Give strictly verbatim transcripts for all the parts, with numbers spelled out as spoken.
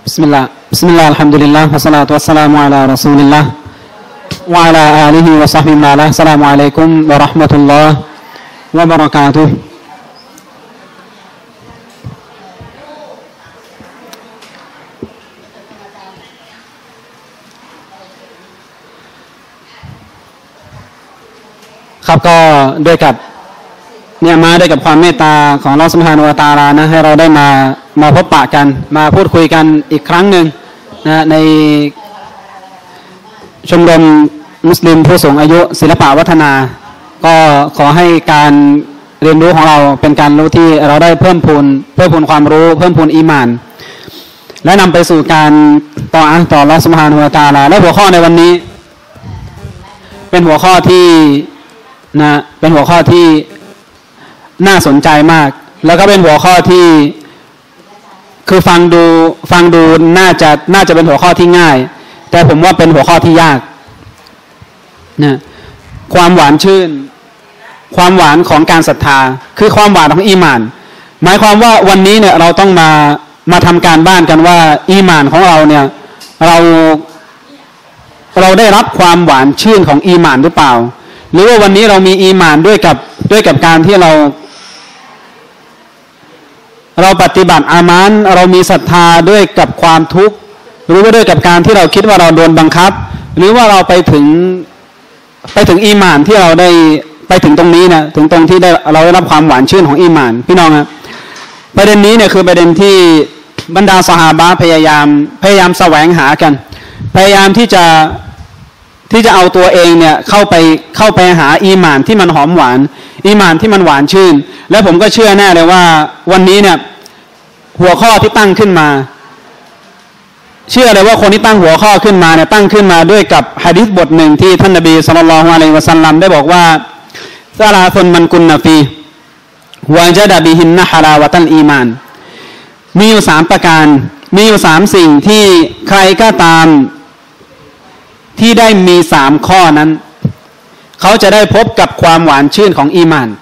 بسم الله بسم الله الحمد لله والصلاة والسلام على رسول الله وعلى آله وصحبه وعلى السلام عليكم ورحمة الله وبركاتهครับก็ด้วยกับเนี่ยมาด้วยกับความเมตตาของอัลเลาะห์ซุบฮานะฮูวะตะอาลานะให้เราได้มามาพบปะกันมาพูดคุยกันอีกครั้งหนึ่งนะในชมรมมุสลิมผู้สูงอายุศิลปะวัฒนาก็ขอให้การเรียนรู้ของเราเป็นการรู้ที่เราได้เพิ่มพูนเพิ่มพูนความรู้เพิ่มพูนอีหม่านและนำไปสู่การต่ออัลต่ออัลเลาะห์ซุบฮานะฮูวะตะอาลาและหัวข้อในวันนี้เป็นหัวข้อที่นะเป็นหัวข้อที่น่าสนใจมากแล้วก็เป็นหัวข้อที่คือฟังดูฟังดูน่าจะน่าจะเป็นหัวข้อที่ง่ายแต่ผมว่าเป็นหัวข้อที่ยากนะความหวานชื่นความหวานของการศรัทธาคือความหวานของอีหม่านหมายความว่าวันนี้เนี่ยเราต้องมามาทำการบ้านกันว่าอีหม่านของเราเนี่ยเราเราได้รับความหวานชื่นของอีหม่านหรือเปล่าหรือว่าวันนี้เรามีอีหม่านด้วยกับด้วยกับการที่เราเราปฏิบัติอามันเรามีศรัทธาด้วยกับความทุกข์หรือว่าด้วยกับการที่เราคิดว่าเราโดนบังคับหรือว่าเราไปถึงไปถึงอีหม่านที่เราได้ไปถึงตรงนี้นะถึงตรงที่ได้เราได้รับความหวานชื่นของอีหม่านพี่น้องครับประเด็นนี้เนี่ยคือประเด็นที่บรรดาซอฮาบะห์พยายามพยายามแสวงหากันพยายามที่จะที่จะเอาตัวเองเนี่ยเข้าไปเข้าไปหาอีหม่านที่มันหอมหวานอีหม่านที่มันหวานชื่นและผมก็เชื่อแน่เลยว่าวันนี้เนี่ยหัวข้อที่ตั้งขึ้นมาเชื่อเลยว่าคนที่ตั้งหัวข้อขึ้นมาเนี่ยตั้งขึ้นมาด้วยกับหะดีษบทหนึ่งที่ท่านนบีศ็อลลัลลอฮุอะลัยฮิวะซัลลัมได้บอกว่าซะลาซุนมันกุนนะฟีวะญะดะบิฮินนะฮะลาวะตัลอีมานมีอยู่สามประการมีอยู่สามสิ่งที่ใครก็ตามที่ได้มีสามข้อนั้นเขาจะได้พบกับความหวานชื่นของอีหม่าน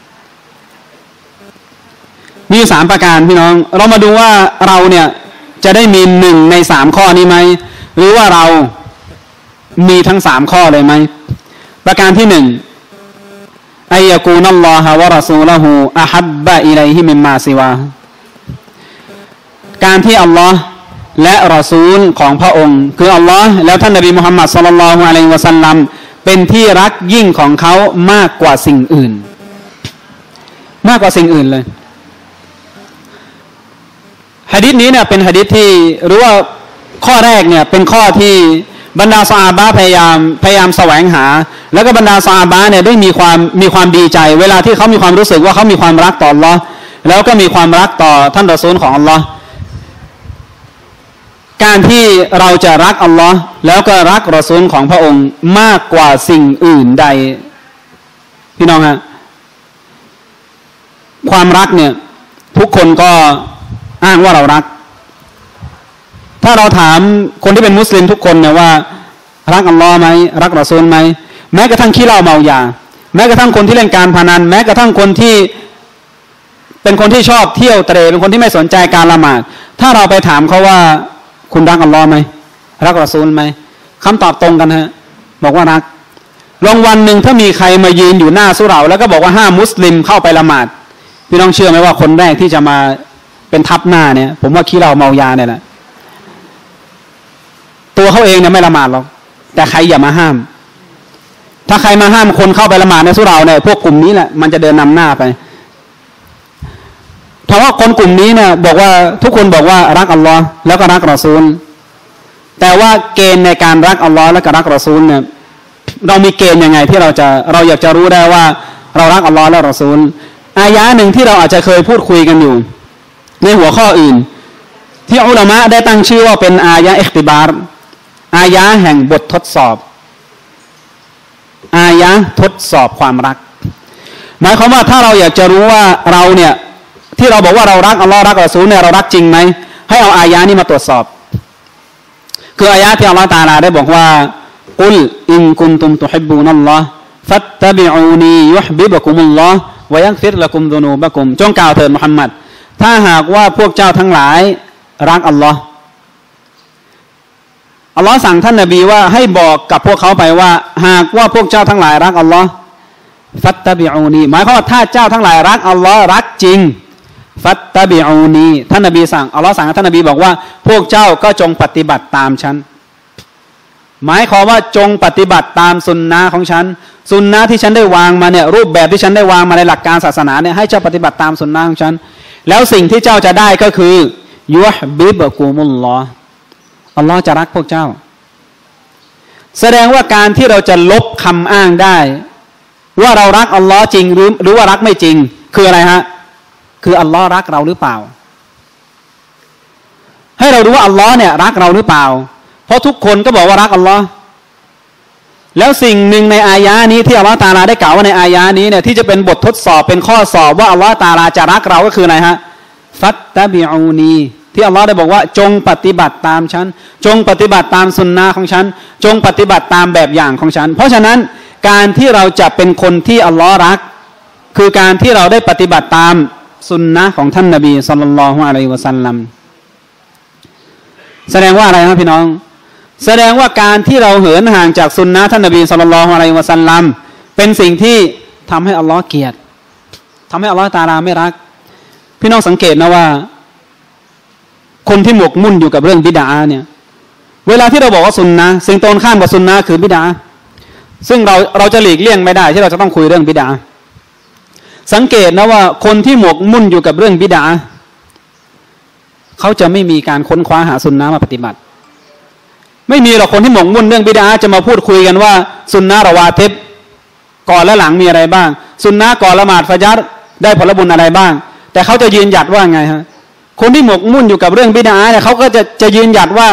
มีสามประการพี่น้องเรามาดูว่าเราเนี่ยจะได้มีหนึ่งในสามข้อนี้ไหมหรือว่าเรามีทั้งสามข้อเลยไหมประการที่หนึ่งอัยยะกูนัลลอฮะวะรอซูลุฮูอะฮับบะอิลัยฮิมิมมาซิวาการที่อัลลอฮ์และรอซูลของพระองค์คืออัลลอฮ์แล้วท่านนบีมุฮัมมัดศ็อลลัลลอฮุอะลัยฮิวะซัลลัมเป็นที่รักยิ่งของเขามากกว่าสิ่งอื่นมากกว่าสิ่งอื่นเลยหะดีษนี้เนี่ยเป็นหะดีษที่หรือว่าข้อแรกเนี่ยเป็นข้อที่บรรดาซอฮาบะห์พยายามพยายามแสวงหาแล้วก็บรรดาซอฮาบะห์เนี่ยได้มีความมีความดีใจเวลาที่เขามีความรู้สึกว่าเขามีความรักต่ออัลเลาะห์แล้วก็มีความรักต่อท่านรอซูลของอัลเลาะห์การที่เราจะรักอัลเลาะห์แล้วก็รักรอซูลของพระองค์มากกว่าสิ่งอื่นใดพี่น้องฮะความรักเนี่ยทุกคนก็อ้างว่าเรารักถ้าเราถามคนที่เป็นมุสลิมทุกคนเนี่ยว่ารักอัลลอฮ์ไหมรักรอซูลไหมแม้กระทั่งขี้เหล้าเมายาแม้กระทั่งคนที่เล่นการพนันแม้กระทั่งคนที่เป็นคนที่ชอบเที่ยวเตร่เป็นคนที่ไม่สนใจการละหมาดถ้าเราไปถามเขาว่าคุณรักอัลลอฮ์ไหมรักรอซูลไหมคำตอบตรงกันฮะบอกว่ารักลองวันหนึ่งถ้ามีใครมายืนอยู่หน้าสุเหร่าแล้วก็บอกว่าห้ามมุสลิมเข้าไปละหมาดพี่น้องเชื่อไหมว่าคนแรกที่จะมาเป็นทับหน้าเนี่ยผมว่าขี้เหล้าเมายาเนี่ยแหละตัวเขาเองเนี่ยไม่ละหมาดหรอกแต่ใครอย่ามาห้ามถ้าใครมาห้ามคนเข้าไปละหมาดในสุเหร่าเนี่ยพวกกลุ่มนี้แหละมันจะเดินนำหน้าไปเพราะว่าคนกลุ่มนี้เนี่ยบอกว่าทุกคนบอกว่ารักอัลลอฮ์แล้วก็รักรอซูลแต่ว่าเกณฑ์ในการรักอัลลอฮ์และก็รักรอซูลเนี่ยเรามีเกณฑ์ยังไงที่เราจะเราอยากจะรู้ได้ว่าเรารักอัลลอฮ์และรอซูลอายะหนึ่งที่เราอาจจะเคยพูดคุยกันอยู่ในหัวข้ออื่นที่อุลามะได้ตั้งชื่อว่าเป็นอายะอิคติบาร์อายะแห่งบททดสอบอายะทดสอบความรักหมายความว่าถ้าเราอยากจะรู้ว่าเราเนี่ยที่เราบอกว่าเรารักอัลลอฮ์รักรอซูลเนี่ยเรารักจริงไหมให้เอาอายะนี้มาตรวจสอบคืออายะที่อัลลอฮ์ตะอาลาได้บอกว่ากุลอินกุนตุมตุฮิบบูนัลลอฮ์ฟัตตะบิอูนียุฮบิบะกุมุลลอฮ์วะยักฟิรละกุมซุนูบะกุมจงกล่าวเถิดมุฮัมมัดถ้าหากว่าพวกเจ้าทั้งหลายรักอัลลอฮ์อัลลอฮ์สั่งท่านนบีว่าให้บอกกับพวกเขาไปว่าหากว่าพวกเจ้าทั้งหลายรักอัลลอฮ์ฟัตตะบิอูนีหมายความว่าถ้าเจ้าทั้งหลายรักอัลลอฮ์รักจริงฟัตตะบิอูนีท่านนบีสั่งอัลลอฮ์สั่งท่านนบีบอกว่าพวกเจ้าก็จงปฏิบัติตามฉันหมายความว่าจงปฏิบัติตามสุนนะของฉันสุนนะที่ฉันได้วางมาเนี่ยรูปแบบที่ฉันได้วางมาในหลักการศาสนาเนี่ยให้เจ้าปฏิบัติตามสุนนะของฉันแล้วสิ่งที่เจ้าจะได้ก็คือยุฮบิบกุมุลลอฮ์อัลลอฮ์จะรักพวกเจ้าแสดงว่าการที่เราจะลบคำอ้างได้ว่าเรารักอัลลอฮ์จริงหรือหรือว่ารักไม่จริงคืออะไรฮะคืออัลลอฮ์รักเราหรือเปล่าให้เราดูว่าอัลลอฮ์เนี่ยรักเราหรือเปล่าเพราะทุกคนก็บอกว่ารักอัลลอฮ์แล้วสิ่งหนึ่งในอายะนี้ที่อัลลอฮ์ตะอาลาได้กล่าวว่าในอายะนี้เนี่ยที่จะเป็นบททดสอบเป็นข้อสอบว่าอัลลอฮ์ตะอาลาจะรักเราก็คืออะไรฮะฟัตตะบิอูนีที่อัลลอฮ์ได้บอกว่าจงปฏิบัติตามฉันจงปฏิบัติตามสุนนะของฉันจงปฏิบัติตามแบบอย่างของฉันเพราะฉะนั้นการที่เราจะเป็นคนที่อัลลอฮ์รักคือการที่เราได้ปฏิบัติตามสุนนะของท่านนบีศ็อลลัลลอฮุอะลัยฮิวะซัลลัมแสดงว่าอะไรครับพี่น้องแสดงว่าการที่เราเหินห่างจากสุนนะท่านนบีศ็อลลัลลอฮุอะลัยฮิวะซัลลัมเป็นสิ่งที่ทำให้อัลลอฮ์เกลียดทำให้อัลลอฮ์ตะอาลาไม่รักพี่น้องสังเกตนะว่าคนที่หมกมุ่นอยู่กับเรื่องบิดาเนี่ยเวลาที่เราบอกว่าสุนนะสิ่งตรงข้ามกับสุนนะคือบิดาซึ่งเราเราจะหลีกเลี่ยงไม่ได้ที่เราจะต้องคุยเรื่องบิดาสังเกตนะว่าคนที่หมกมุ่นอยู่กับเรื่องบิดาเขาจะไม่มีการค้นคว้าหาสุนนะมาปฏิบัติไม่มีหรอกคนที่หมกมุ่นเรื่องบิดาจะมาพูดคุยกันว่าสุนนะรอวาติบก่อนและหลังมีอะไรบ้างสุนนะก่อนละหมาดฟะญัรได้ผลบุญอะไรบ้างแต่เขาจะยืนหยัดว่าไงฮะคนที่หมกมุ่นอยู่กับเรื่องบิดาเนี่ยเขาก็จะจะยืนหยัดว่า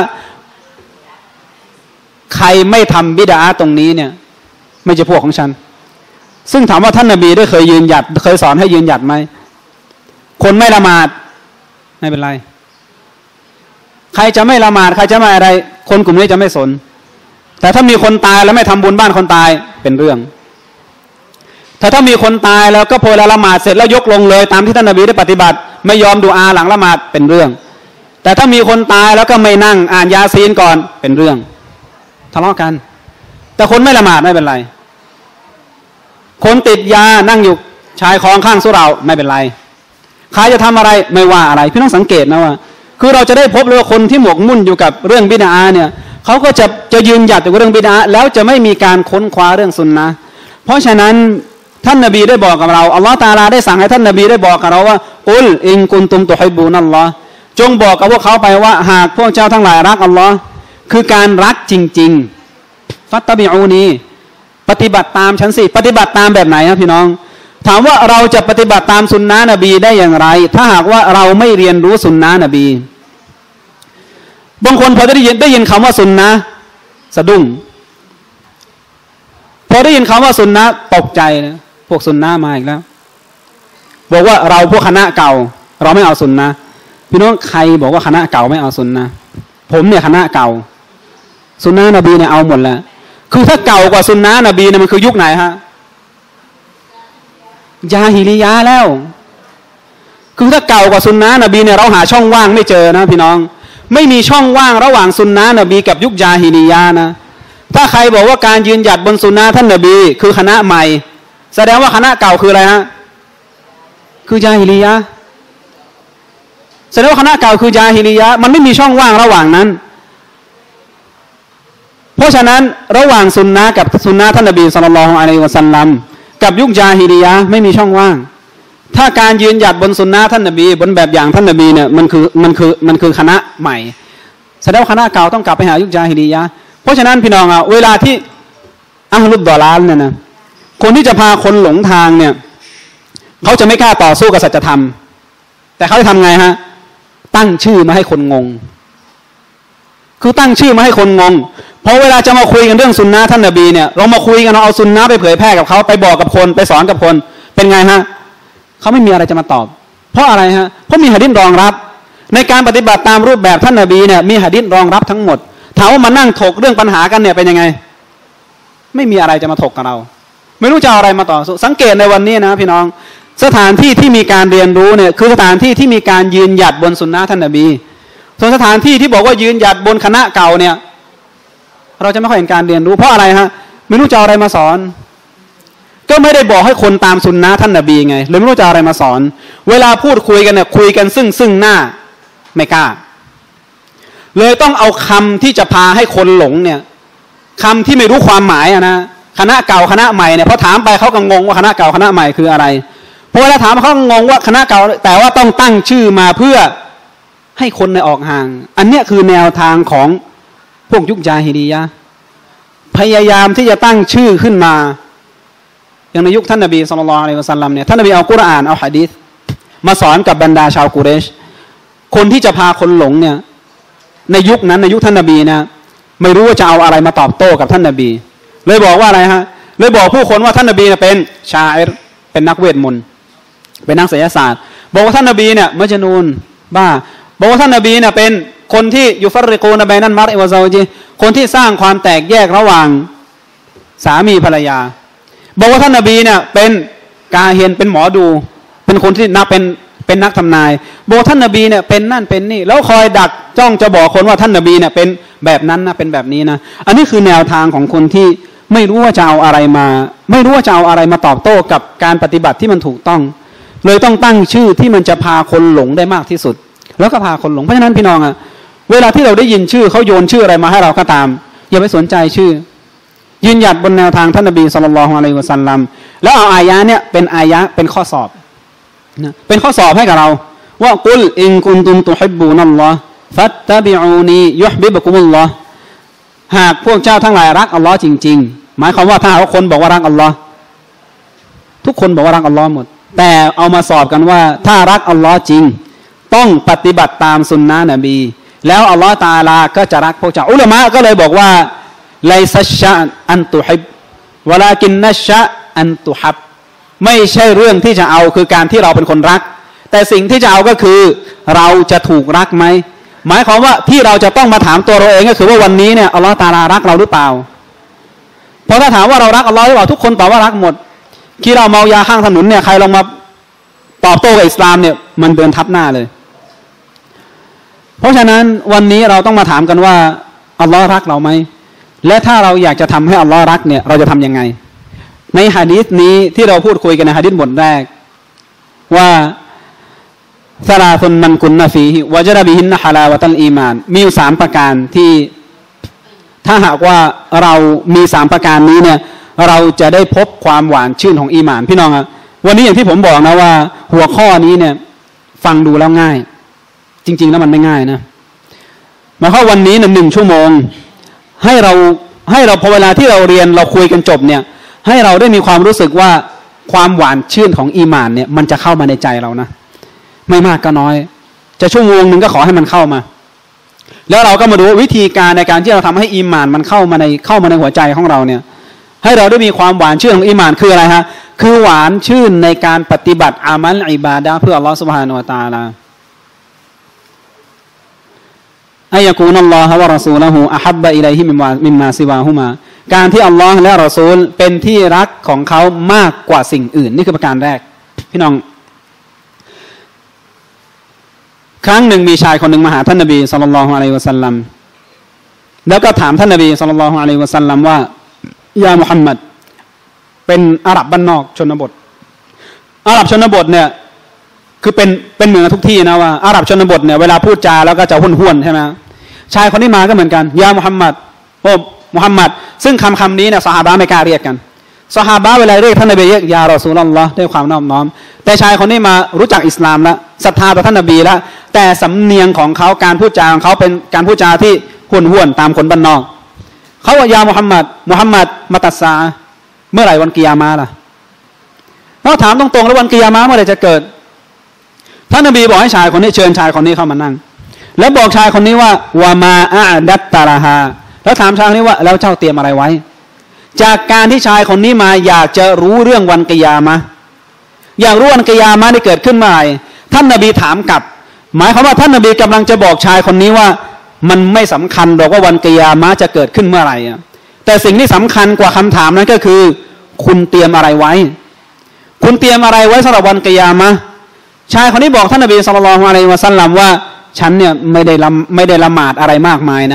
ใครไม่ทำบิดาตรงนี้เนี่ยไม่ใช่พวกของฉันซึ่งถามว่าท่านนบีได้เคยยืนหยัดเคยสอนให้ยืนหยัดไหมคนไม่ละหมาดไม่เป็นไรใครจะไม่ละหมาดใครจะไม่อะไรคนกลุ่มนี้จะไม่สนแต่ถ้ามีคนตายแล้วไม่ทำบุญบ้านคนตายเป็นเรื่องแต่ถ้ามีคนตายแล้วก็พอละหมาดเสร็จแล้วยกลงเลยตามที่ท่านนบีได้ปฏิบัติไม่ยอมดูอาหลังละหมาดเป็นเรื่องแต่ถ้ามีคนตายแล้วก็ไม่นั่งอ่านยาซีนก่อนเป็นเรื่องทะเลาะกันแต่คนไม่ละหมาดไม่เป็นไรคนติดยานั่งอยู่ชายคลองข้างสุเหร่าไม่เป็นไรใครจะทำอะไรไม่ว่าอะไรพี่ต้องสังเกตนะว่าคือเราจะได้พบเลยว่าคนที่หมกมุ่นอยู่กับเรื่องบิดาเนี่ยเขาก็จะจะยืนหยัดอยู่กับเรื่องบิดาแล้วจะไม่มีการค้นคว้าเรื่องสุนนะเพราะฉะนั้นท่านนบีได้บอกกับเราอัลลอฮฺตะอาลาได้สั่งให้ท่านนบีได้บอกกับเราว่าอุลอินกุนตุมตุฮิบูนัลลอฮ์จงบอกกับพวกเขาไปว่าหากพวกเจ้าทั้งหลายรักอัลลอฮ์คือการรักจริงๆฟัตตะบิอูนีปฏิบัติตามฉันสิปฏิบัติตามแบบไหนครับพี่น้องถามว่าเราจะปฏิบัติตามสุนนะนบีได้อย่างไรถ้าหากว่าเราไม่เรียนรู้สุนนะนบีบางคนพอได้ยินได้ยินคำว่าสุนนะสะดุ้งพอได้ยินคำว่าสุนนะตกใจนะพวกสุนนะมาอีกแล้วบอกว่าเราพวกคณะเก่าเราไม่เอาสุนนะพี่น้องใครบอกว่าคณะเก่าไม่เอาสุนนะผมเนี่ยคณะเก่าสุนนะนบีเนี่ยเอาหมดแล้วคือถ้าเก่ากว่าสุนนะนบีเนี่ยมันคือยุคไหนฮะยาฮิลิยะแล้วคือถ้าเก่ากว่าสุนนะนบีเนี่ยเราหาช่องว่างไม่เจอนะพี่น้องไม่มีช่องว่างระหว่างสุนนะนบีกับยุคยาฮิลิยะนะถ้าใครบอกว่าการยืนหยัดบนสุนนะท่านนบีคือคณะใหม่แสดงว่าคณะเก่าคืออะไรฮะคือยาฮิลิยะแสดงว่าคณะเก่าคือยาฮิลิยะมันไม่มีช่องว่างระหว่างนั้นเพราะฉะนั้นระหว่างสุนนะกับสุนนะท่านนบีศ็อลลัลลอฮุอะลัยฮิวะซัลลัมกับยุคยาฮิลิยะไม่มีช่องว่างถ้าการยืนหยัดบนสุนนะท่านนบีบนแบบอย่างท่านนบีเนี่ยมันคือมันคือมันคือคณะใหม่แสดงว่าคณะเก่าต้องกลับไปหายุคยาฮิลิยะเพราะฉะนั้นพี่น้องอ่ะเวลาที่อะห์ลุดดอลาลเนี่ยนะคนที่จะพาคนหลงทางเนี่ยเขาจะไม่กล้าต่อสู้กับสัจธรรมแต่เขาจะทำไงฮะตั้งชื่อมาให้คนงงคือตั้งชื่อมาให้คนงงพอเวลาจะมาคุยกันเรื่องสุนนะท่านนบีเนี่ยเรามาคุยกันเราเอาสุนนะไปเผยแพร่กับเขาไปบอกกับคนไปสอนกับคนเป็นไงฮะเขาไม่มีอะไรจะมาตอบเพราะอะไรฮะเพราะมีหะดีษรองรับในการปฏิบัติตามรูปแบบท่านนบีเนี่ยมีหะดีษรองรับทั้งหมดถามว่ามานั่งถกเรื่องปัญหากันเนี่ยเป็นยังไงไม่มีอะไรจะมาถกกับเราไม่รู้จะเอาอะไรมาต่อสังเกตในวันนี้นะพี่น้องสถานที่ที่มีการเรียนรู้เนี่ยคือสถานที่ที่มีการยืนหยัดบนสุนนะท่านนบีส่วนสถานที่ที่บอกว่ายืนหยัดบนคณะเก่าเนี่ยเราจะไม่ค่อยเห็นการเรียนรู้เพราะอะไรฮะไม่รู้จะเอาอะไรมาสอนก็ไม่ได้บอกให้คนตามสุนนะท่านนบีไงเลยไม่รู้จะเอาอะไรมาสอนเวลาพูดคุยกันเนี่ยคุยกันซึ่งซึ่งหน้าไม่กล้าเลยต้องเอาคำที่จะพาให้คนหลงเนี่ยคำที่ไม่รู้ความหมายอะนะคณะเก่าคณะใหม่เนี่ยพอถามไปเขาก็งงว่าคณะเก่าคณะใหม่คืออะไรพอเวลาถามเขางงว่าคณะเก่าแต่ว่าต้องตั้งชื่อมาเพื่อให้คนในออกห่างอันเนี้ยคือแนวทางของพวกยุคญาฮิลียะห์พยายามที่จะตั้งชื่อขึ้นมาอย่างในยุคท่านนบีศ็อลลัลลอฮุอะลัยฮิวะซัลลัมเนี่ยท่านนบีเอากุรอานเอาหะดีษมาสอนกับบรรดาชาวกุเรชคนที่จะพาคนหลงเนี่ยในยุคนั้นในยุคท่านนบีนะไม่รู้ว่าจะเอาอะไรมาตอบโต้กับท่านนบีเลยบอกว่าอะไรฮะเลยบอกผู้คนว่าท่านนบีเนี่ยเป็นชาอิรเป็นนักเวทมนต์เป็นนักไสยศาสตร์บอกว่าท่านนบีเนี่ยมัจนูนบ้าบอกว่าท่านนบีเนี่ยเป็นคนที่ยุฟัรริกูนบัยนัลมัรอิวะซาวจิคนที่สร้างความแตกแยกระหว่างสามีภรรยาบอกว่าท่านนบีเนี่ยเป็นกาเฮนเป็นหมอดูเป็นคนที่นักเป็นเป็นนักทำนายบอกท่านนบีเนี่ยเป็นนั่นเป็นนี่แล้วคอยดักจ้องจะบอกคนว่าท่านนบีเนี่ยเป็นแบบนั้นนะเป็นแบบนี้นะอันนี้คือแนวทางของคนที่ไม่รู้ว่าจะเอาอะไรมาไม่รู้ว่าจะเอาอะไรมาตอบโต้กับการปฏิบัติที่มันถูกต้องเลยต้องตั้งชื่อที่มันจะพาคนหลงได้มากที่สุดแล้วก็พาคนหลงเพราะฉะนั้นพี่น้องอะเวลาที่เราได้ยินชื่อเขาโยนชื่ออะไรมาให้เราก็ตามอย่าไปสนใจชื่อยืนหยัดบนแนวทางท่านนบีศ็อลลัลลอฮุอะลัยฮิวะซัลลัมแล้วเอาอายะเนี่ยเป็นอายะเป็นข้อสอบนะเป็นข้อสอบให้กับเราว่ากุลอินกุนตุมตุฮิบบูนัลลอฮ์ฟัตตะบิอูนียุฮบิบุกุมุลลอฮ์หากพวกเจ้าทั้งหลายรักอัลลอฮ์จริงๆหมายความว่าถ้าเอาคนบอกว่ารักอัลลอฮ์ทุกคนบอกว่ารักอัลลอฮ์หมดแต่เอามาสอบกันว่าถ้ารักอัลลอฮ์จริงต้องปฏิบัติตามสุนนะนบีแล้วอัลลอฮ์ตะอาลาก็จะรักพวกเจ้าอุลามะก็เลยบอกว่าไลซัชชะอันตุฮิบวะลากินนัชชะอันตุฮับไม่ใช่เรื่องที่จะเอาคือการที่เราเป็นคนรักแต่สิ่งที่จะเอาก็คือเราจะถูกรักไหมหมายความว่าที่เราจะต้องมาถามตัวเราเองก็คือว่าวันนี้เนี่ยอัลลอฮ์ตะอาลารักเราหรือเปล่าเพราะถ้าถามว่าเรารักอัลลอฮ์หรือเปล่าทุกคนตอบว่ารักหมดที่เราเมายาข้างถนนเนี่ยใครลองมาตอบโต้กับอิสลามเนี่ยมันเดินทับหน้าเลยเพราะฉะนั้นวันนี้เราต้องมาถามกันว่าอัลลอฮ์รักเราไหมและถ้าเราอยากจะทำให้อัลลอฮ์รักเนี่ยเราจะทํำยังไงในหะดีษนี้ที่เราพูดคุยกันในหะดีษบทแรกว่าซะลาซุนมันกุนนะฟีฮิวะญะดะบิฮินนะฮะลาวะตัลอีมานมีอยู่สามประการที่ถ้าหากว่าเรามีสามประการนี้เนี่ยเราจะได้พบความหวานชื่นของอีหม่านพี่น้องอ่ะวันนี้อย่างที่ผมบอกนะว่าหัวข้อนี้เนี่ยฟังดูแล้วง่ายจริงๆแล้วมันไม่ง่ายนะหมายความวันนี้หนึ่งชั่วโมงให้เราให้เราพอเวลาที่เราเรียนเราคุยกันจบเนี่ยให้เราได้มีความรู้สึกว่าความหวานชื่นของอีหม่านเนี่ยมันจะเข้ามาในใจเรานะไม่มากก็น้อยจะชั่วโมงนึงก็ขอให้มันเข้ามาแล้วเราก็มาดูวิธีการในการที่เราทำให้อีหม่านมันเข้ามาในเข้ามาในหัวใจของเราเนี่ยให้เราได้มีความหวานชื่นของอีหม่านคืออะไรฮะคือหวานชื่นในการปฏิบัติอามัลอิบาดะห์เพื่ออัลลอฮฺซุบฮานะฮูวะตะอาลาอัยกูนัลลอฮฺวะรอซูลุฮูอะฮับบะอิลัยฮิมิมิมมาซิวาฮุมาการที่อัลลอฮ์และรอซูลเป็นที่รักของเขามากกว่าสิ่งอื่นนี่คือประการแรกพี่น้องครั้งหนึ่งมีชายคนหนึ่งมาหาท่านนบีศ็อลลัลลอฮุอะลัยฮิวะซัลลัมแล้วก็ถามท่านนบีศ็อลลัลลอฮุอะลัยฮิวะซัลลัมว่ายามุฮัมมัดเป็นอาหรับบ้านนอกชนบทอาหรับชนบทเนี่ยคือเป็นเป็นเหมือนทุกที่นะว่าอาหรับชนบทเนี่ยเวลาพูดจาแล้วก็จะห้วนๆใช่ไหมชายคนนี้มาก็เหมือนกันยามุฮัมมัดโอ้มุฮัมมัดซึ่งคำคำนี้เนี่ยซอฮาบะห์ไม่กล้าเรียกกันซอฮาบะห์เวลาเรียกท่านนบีเรียกยารอซูลุลลอฮ์ด้วยความนอบน้อมแต่ชายคนนี้มารู้จักอิสลามแล้วศรัทธาต่อท่านนบีแล้วแต่สำเนียงของเขาการพูดจาของเขาเป็นการพูดจาที่ห้วนๆตามคนบ้านนอกเขาว่ายามุฮัมมัดมุฮัมมัดมาตัสซาเมื่อไหร่วันกิยามะห์ล่ะเราถามตรงๆแล้ววันกิยามะห์เมื่อไหร่จะเกิดท่านนบีบอกให้ชายคนนี้เชิญชายคนนี้เข้ามานั่งแล้วบอกชายคนนี้ว่าวามาอะดัตตาลาฮาแล้วถามชายคนนี้ว่าแล้วเจ้าเตรียมอะไรไว้จากการที่ชายคนนี้มาอยากจะรู้เรื่องวันกิยามะห์อยากรู้วันกิยามะห์ที่เกิดขึ้นเมื่อไหร่ท่านนบีถามกลับหมายความว่าท่านนบีกำลังจะบอกชายคนนี้ว่ามันไม่สำคัญหรอกว่าวันกิยามะห์จะเกิดขึ้นเมื่อไหร่แต่สิ่งที่สำคัญกว่าคำถามนั้นก็คือคุณเตรียมอะไรไว้คุณเตรียมอะไรไว้สำหรับวันกิยามะห์ชายคนนี้บอกท่านนบีศ็อลลัลลอฮุอะลัยฮิวะซัลลัมว่าฉันเนี่ยไม่ได้ละไม่ได้ละหมาดอะไรมากมายนะ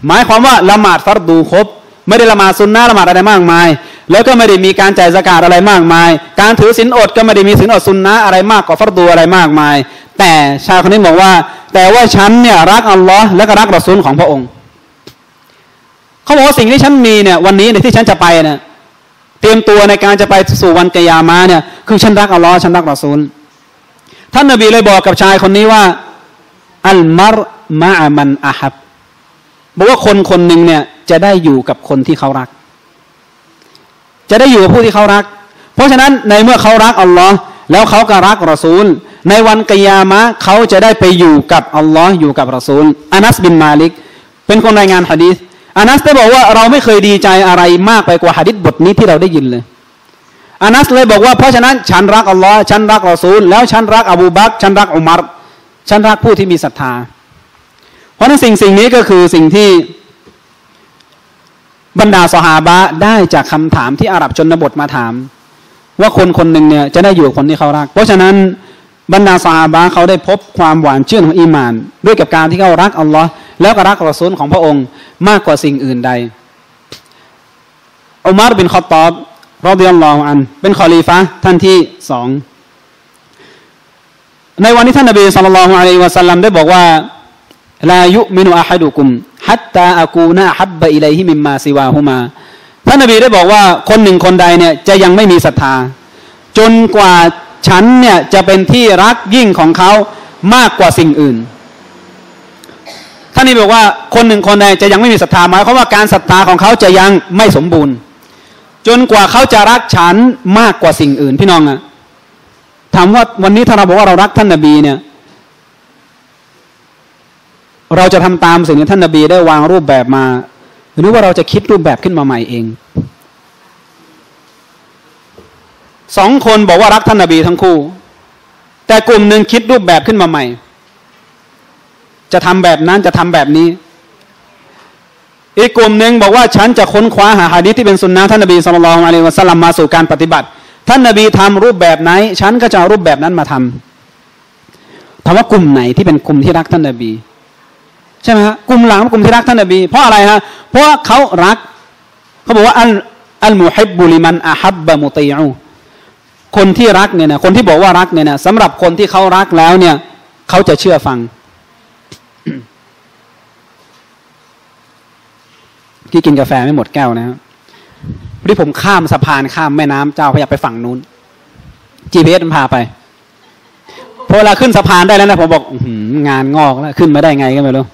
หมายความว่าละหมาดฟัรดูครบไม่ได้ละหมาดซุนนะละหมาดอะไรมากมายแล้วก็ไม่ได้มีการจ่ายซะกาตอะไรมากมายการถือศีลอดก็ไม่ได้มีศีลอดซุนนะอะไรมากกว่าฟัรดูอะไรมากมายแต่ชายคนนี้บอกว่าแต่ว่าฉันเนี่ยรักอัลลอฮ์และก็รักรอซูลของพระองค์เขาบอกว่าสิ่งที่ฉันมีเนี่ยวันนี้เนี่ยที่ฉันจะไปเนี่ยเตรียมตัวในการจะไปสู่วันกิยามะห์เนี่ยคือฉันรักอัลลอฮ์ฉันรักรอซูลท่านนบีเลยบอกกับชายคนนี้ว่าอัลมัรมะมันอะฮับบอกว่าคนคนหนึ่งเนี่ยจะได้อยู่กับคนที่เขารักจะได้อยู่กับผู้ที่เขารักเพราะฉะนั้นในเมื่อเขารักอัลลอฮ์แล้วเขาก็รักรอซูลในวันกิยามะห์เขาจะได้ไปอยู่กับอัลลอฮ์อยู่กับรอซูลอานัสบินมาลิกเป็นคนรายงานหะดีษอานัสได้บอกว่าเราไม่เคยดีใจอะไรมากไปกว่าหะดีษบทนี้ที่เราได้ยินเลยอานัสเลยบอกว่าเพราะฉะนั้นฉันรักอัลลอฮ์ฉันรักรอซูลแล้วฉันรักอบูบักรฉันรักอุมัรฉันรักผู้ที่มีศรัทธาเพราะนั้นสิ่งสิ่งนี้ก็คือสิ่งที่บรรดาซอฮาบะห์ได้จากคำถามที่อาหรับชนบทมาถามว่าคนคนหนึ่งเนี่ยจะได้อยู่กับคนที่เขารักเพราะฉะนั้นบรรดาซอฮาบะห์เขาได้พบความหวานชื่นของอีหม่านด้วยกับการที่เขารักอัลลอฮ์แล้วก็รักรอซูลของพระองค์มากกว่าสิ่งอื่นใดอุมัรบินค็อฏฏอบรอฎิยัลลอฮุอันฮุเป็นคอลีฟะห์ท่านที่สองในวันที่ท่านนบีศ็อลลัลลอฮุอะลัยฮิวะซัลลัมได้บอกว่าลายุมินุอะฮัดุกุมฮัตตาอะกูนะฮับบะอิลัยฮิมิมมาซิวาฮุมาท่านนบีได้บอกว่าคนหนึ่งคนใดเนี่ยจะยังไม่มีศรัทธาจนกว่าฉันเนี่ยจะเป็นที่รักยิ่งของเขามากกว่าสิ่งอื่นท่านนี้บอกว่าคนหนึ่งคนใดจะยังไม่มีศรัทธาหมายความว่าการศรัทธาของเขาจะยังไม่สมบูรณ์จนกว่าเขาจะรักฉันมากกว่าสิ่งอื่นพี่น้องอะถามว่าวันนี้ถ้าเราบอกว่าเรารักท่านนบีเนี่ยเราจะทำตามสิ่งที่ท่านนบีได้วางรูปแบบมาหรือว่าเราจะคิดรูปแบบขึ้นมาใหม่เองสองคนบอกว่ารักท่านนบีทั้งคู่แต่กลุ่มหนึ่งคิดรูปแบบขึ้นมาใหม่จะทำแบบนั้นจะทำแบบนี้อีกกลุ่มหนึ่งบอกว่าฉันจะค้นคว้าหาหะดีษที่เป็นสุนนะท่านนบีศ็อลลัลลอฮุอะลัยฮิวะซัลลัมมาสู่การปฏิบัติท่านนบีทำรูปแบบไหนฉันก็จะเอารูปแบบนั้นมาทำถามว่ากลุ่มไหนที่เป็นกลุ่มที่รักท่านนบีใช่ไหมฮะกลุ่มหลังกลุ่มที่รักท่านนบีเพราะอะไรฮะเพราะเขารักเขาบอกว่าอัลอัลมุฮิบบุลิมันอะฮับบะมุตีอูคนที่รักเนี่ยนะคนที่บอกว่ารักเนี่ยนะสำหรับคนที่เขารักแล้วเนี่ยเขาจะเชื่อฟังที่กินกาแฟไม่หมดแก้วนะครับพอดีผมข้ามสะพานข้ามแม่น้ำเจ้าพระยาไปฝั่งนู้น จี พี เอส มันพาไปพอเวลาขึ้นสะพานได้แล้วนะผมบอกงานงอกแล้วขึ้นมาได้ไงก็ไม่รู้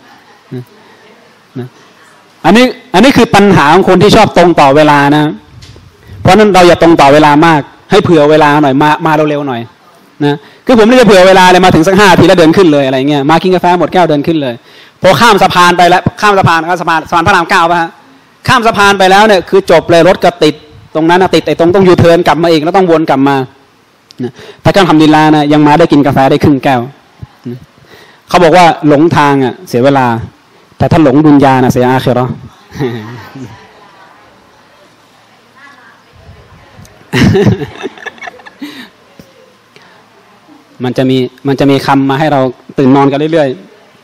อันนี้อันนี้คือปัญหาของคนที่ชอบตรงต่อเวลานะเพราะนั้นเราอย่าตรงต่อเวลามากให้เผื่อเวลาหน่อยมามาเร็วๆหน่อยนะคือผมไม่ได้เผื่อเวลาเลยมาถึงสักห้าทีแล้วเดินขึ้นเลยอะไรเงี้ยมากินกาแฟหมดแก้วเดินขึ้นเลยพอข้ามสะพานไปแล้วข้ามสะพานก็สะพานสะพานพระรามเก้าป่ะฮะข้ามสะพานไปแล้วเนี่ยคือจบเลยรถก็ติดตรงนั้นติดไอ้ตรงต้องยูเทิร์นกลับมาอีกแล้วต้องวนกลับมาแต่การทำดีลานะยังมาได้กินกาแฟได้ครึ่งแก้วเขาบอกว่าหลงทางอ่ะเสียเวลาแต่ถ้าหลงดุนยานะเสียอาคิเราะห์มันจะมีมันจะมีคำมาให้เราตื่นนอนกันเรื่อย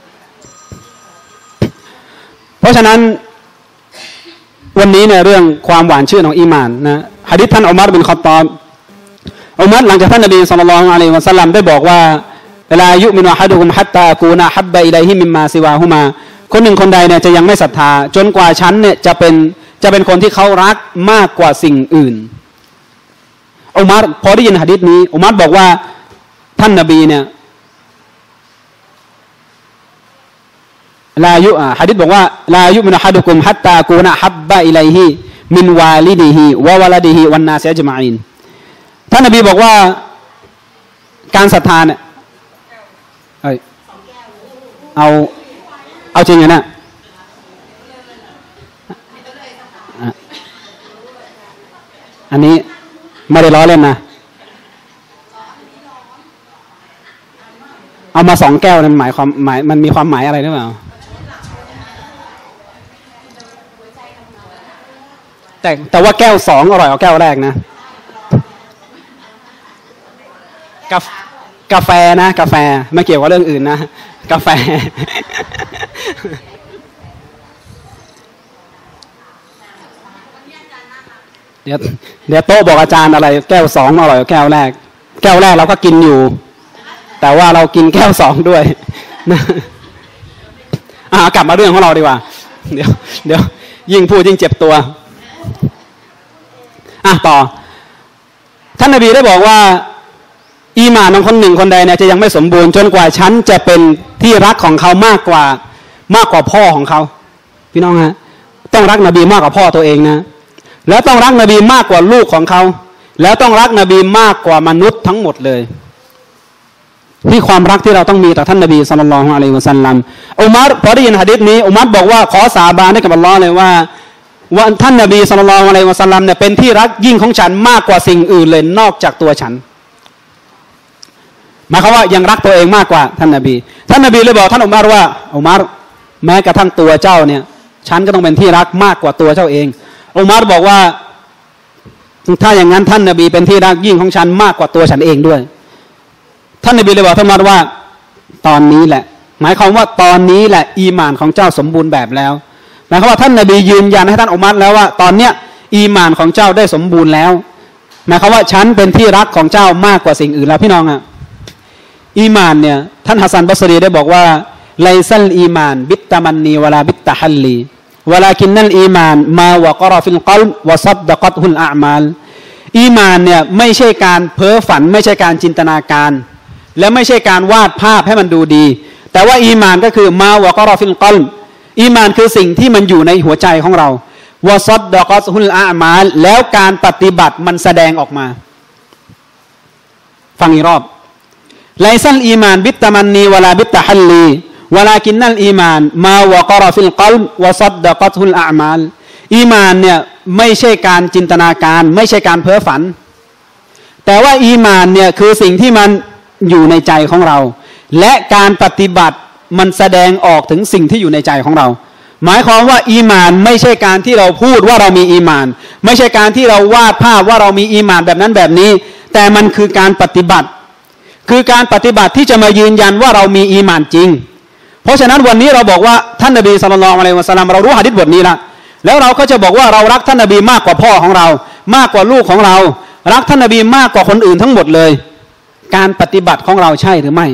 ๆเพราะฉะนั้นวันนี้เนี่ยเรื่องความหวานชื่นของอีหม่านนะหะดีษท่านอุมัรบินค็อฏฏอบอุมัรหลังจากท่านนบีศ็อลลัลลอฮุอะลัยฮิวะซัลลัมได้บอกว่าลายุมินุอะฮัดุกุมฮัตตาอะกูนะฮับบะอิลัยฮิมิมมาซิวาฮุมาคนหนึ่งคนใดเนี่ยจะยังไม่ศรัทธาจนกว่าฉันเนี่ยจะเป็นจะเป็นคนที่เขารักมากกว่าสิ่งอื่นอุมัรพอได้ยินหะดีษนี้อุมัรบอกว่าท่านนบีเนี่ยลายุอ่ะหะดีษบอกว่าลายุมินุอะฮัดุกุมฮัตตาอะกูนะฮับบะอิลัยฮิมินวาลิดิฮิวะวะลาดิฮิวันนาสอัจมะอีนท่านนบีบอกว่าการศรัทธาเนี่ยเอ้ยเอาเอาจริงนะอันนี้ไม่ได้ล้อเล่นนะเอามาสองแก้วนั้นหมายความหมายมันมีความหมายอะไรหรือเปล่าแต่แต่ว่าแก้วสองอร่อยกว่าแก้วแรกนะกาแฟกาแฟนะกาแฟไม่เกี่ยวกับเรื่องอื่นนะกาแฟเดี๋ยวเดี๋ยวโต๊ะบอกอาจารย์อะไรแก้วสองอร่อยกว่าแก้วแรกแก้วแรกเราก็กินอยู่แต่ว่าเรากินแก้วสองด้วยนะอ่ากลับมาเรื่องของเราดีกว่าเดี๋ยวเดี๋ยวยิ่งพูดยิ่งเจ็บตัวอ่ะต่อท่านนบีได้บอกว่าอีหม่านของคนหนึ่งคนใดเนี่ยจะยังไม่สมบูรณ์จนกว่าฉันจะเป็นที่รักของเขามากกว่ามากกว่าพ่อของเขาพี่น้องฮะต้องรักนบีมากกว่าพ่อตัวเองนะแล้วต้องรักนบีมากกว่าลูกของเขาแล้วต้องรักนบีมากกว่ามนุษย์ทั้งหมดเลยนี่ความรักที่เราต้องมีต่อท่านนบีศ็อลลัลลอฮุอะลัยฮิวะซัลลัมอุมัรพอได้ยินหะดีษนี้อุมัรบอกว่าขอสาบานให้กับอัลเลาะห์เลยว่าว่าท่านนบีศ็อลลัลลอฮุอะลัยฮิวะซัลลัมเนี่ยเป็นที่รักยิ่งของฉันมากกว่าสิ่งอื่นเลยนอกจากตัวฉันหมายความว่ายังรักตัวเองมากกว่าท่านนบีท่านนบีเลยบอกท่านอุมัรว่าอุมัรแม้กระทั่งตัวเจ้าเนี่ยฉันก็ต้องเป็นที่รักมากกว่าตัวเจ้าเองอุมัรบอกว่าถ้าอย่างนั้นท่านนบีเป็นที่รักยิ่งของฉันมากกว่าตัวฉันเองด้วยท่านนบีเลยบอกท่านอุมัรว่าตอนนี้แหละหมายความว่าตอนนี้แหละอีหม่านของเจ้าสมบูรณ์แบบแล้วหมายความว่าท่านนบียืนยันให้ท่านอุมัรแล้วว่าตอนเนี้ยอีหม่านของเจ้าได้สมบูรณ์แล้วหมายความว่าฉันเป็นที่รักของเจ้ามากกว่าสิ่งอื่นแล้วพี่น้องอ่ะอีหม่านเนี่ยท่านฮัสซันบัศรีได้บอกว่าไลซัลอีมานบิตตะมันนีวะลาบิตตะฮัลลีวะลากินนัลอีมานมาวะกะรอฟิลกัลบวะซัดดะกัตฮุลอาอ์มาลอีมานเนี่ยไม่ใช่การเพ้อฝันไม่ใช่การจินตนาการและไม่ใช่การวาดภาพให้มันดูดีแต่ว่าอีมานก็คือมาวะกะรอฟิลกัลบอีมานคือสิ่งที่มันอยู่ในหัวใจของเราวะซัดดะกัตฮุลอาอ์มาลแล้วการปฏิบัติมันแสดงออกมาฟังอีกรอบไลซัลอีมานบิตตะมันนีวะลาบิตตะฮัลลีวะลากินนัลอีมานมาวะกะรอฟิลกัลบวะซัดดะกัตฮุลอาอ์มาลอีมานเนี่ยไม่ใช่การจินตนาการไม่ใช่การเพ้อฝันแต่ว่าอีมานเนี่ยคือสิ่งที่มันอยู่ในใจของเราและการปฏิบัติมันแสดงออกถึงสิ่งที่อยู่ในใจของเราหมายความว่าอีมานไม่ใช่การที่เราพูดว่าเรามีอีมานไม่ใช่การที่เราวาดภาพว่าเรามีอีมานแบบนั้นแบบนี้แต่มันคือการปฏิบัติคือการปฏิบัติที่จะมายืนยันว่าเรามีอีมานจริงเพราะฉะนั้นวันนี้เราบอกว่าท่านนบีศ็อลลัลลอฮุอะลัยฮิวะซัลลัมเรารู้หะดีษบทนี้ละแล้วเราก็จะบอกว่าเรารักท่านนบีมากกว่าพ่อของเรามากกว่าลูกของเรารักท่านนบีมากกว่าคนอื่นทั้งหมดเลยการปฏิบัติของเราใช่หรือไม่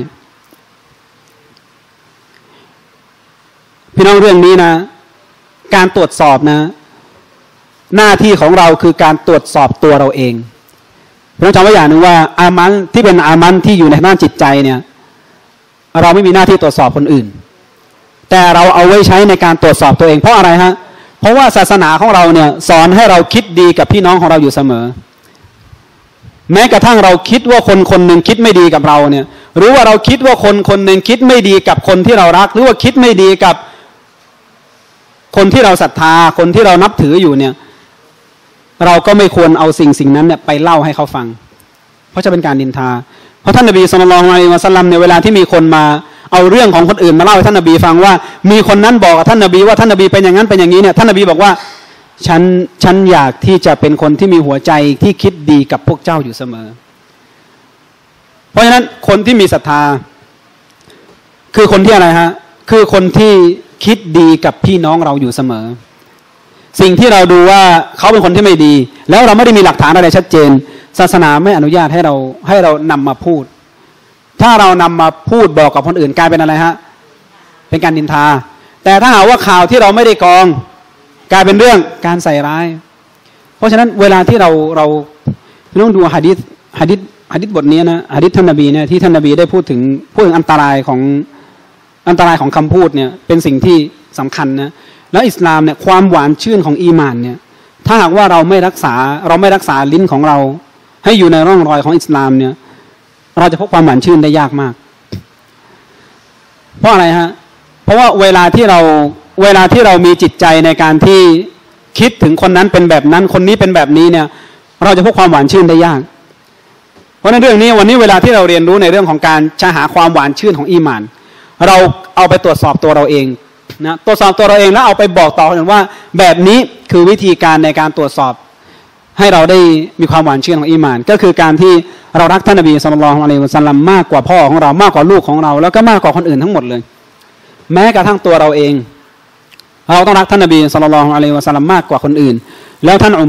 พี่น้องเรื่องนี้นะการตรวจสอบนะหน้าที่ของเราคือการตรวจสอบตัวเราเองพี่น้องจำไว้อย่างหนึ่งว่าอามันที่เป็นอามันที่อยู่ในด้านจิตใจเนี่ยเราไม่มีหน้าที่ตรวจสอบคนอื่นแต่เราเอาไว้ใช้ในการตรวจสอบตัวเองเพราะอะไรฮะเพราะว่าศาสนาของเราเนี่ยสอนให้เราคิดดีกับพี่น้องของเราอยู่เสมอแม้กระทั่งเราคิดว่าคนคนหนึ่งคิดไม่ดีกับเราเนี่ยหรือว่าเราคิดว่าคนคนหนึ่งคิดไม่ดีกับคนที่เรารักหรือว่าคิดไม่ดีกับคนที่เราศรัทธาคนที่เรานับถืออยู่เนี่ยเราก็ไม่ควรเอาสิ่งสิ่งนั้นเนี่ยไปเล่าให้เขาฟังเพราะจะเป็นการนินทาเพราะท่านนบีศ็อลลัลลอฮุอะลัยฮิวะซัลลัมในเวลาที่มีคนมาเอาเรื่องของคนอื่นมาเล่าให้ท่านนบีฟังว่ามีคนนั้นบอกกับท่านนบีว่าท่านนบีเป็นอย่างนั้นเป็นอย่างนี้เนี่ยท่านนบีบอกว่าฉันฉันอยากที่จะเป็นคนที่มีหัวใจที่คิดดีกับพวกเจ้าอยู่เสมอเพราะฉะนั้นคนที่มีศรัทธาคือคนที่อะไรฮะคือคนที่คิดดีกับพี่น้องเราอยู่เสมอสิ่งที่เราดูว่าเขาเป็นคนที่ไม่ดีแล้วเราไม่ได้มีหลักฐานอะไรชัดเจนศาสนาไม่อนุญาตให้เราให้เรานำมาพูดถ้าเรานำมาพูดบอกกับคนอื่นกลายเป็นอะไรฮะเป็นการนินทาแต่ถ้าหากว่าข่าวที่เราไม่ได้กองกลายเป็นเรื่องการใส่ร้ายเพราะฉะนั้นเวลาที่เราเราต้องดูหะดีษหะดีษหะดีษบทนี้นะหะดีษท่านนบีเนี่ยที่ท่านนบีได้พูดถึงพูดถึงอันตรายของอันตรายของคำพูดเนี่ยเป็นสิ่งที่สำคัญนะแล้วอิสลามเนี่ยความหวานชื่นของอีหม่านเนี่ยถ้าหากว่าเราไม่รักษาเราไม่รักษาลิ้นของเราให้อยู่ในร่องรอยของอิสลามเนี่ยเราจะพบความหวานชื่นได้ยากมากเพราะอะไรฮะเพราะว่าเวลาที่เราเวลาที่เรามีจิตใจในการที่คิดถึงคนนั้นเป็นแบบนั้นคนนี้เป็นแบบนี้เนี่ยเราจะพบความหวานชื่นได้ยากเพราะในเรื่องนี้วันนี้เวลาที่เราเรียนรู้ในเรื่องของการจะหาความหวานชื่นของอีหม่านเราเอาไปตรวจสอบตัวเราเองนะตรวจสอบตัวเราเองแล้วเอาไปบอกต่อกันว่าแบบนี้คือวิธีการในการตรวจสอบให้เราได้มีความหวานชื่นของอีหม่านก็คือการที่เรารักท่านนบีศ็อลลัลลอฮุอะลัยฮิวะซัลลัมมากกว่าพ่อของเรามากกว่าลูกของเราแล้วก็มากกว่าคนอื่นทั้งหมดเลยแม้กระทั่งตัวเราเองเราต้องรักท่านนบีศ็อลลัลลอฮุอะลัยฮิวะซัลลัมมากกว่าคนอื่นแล้วท่านอุมัร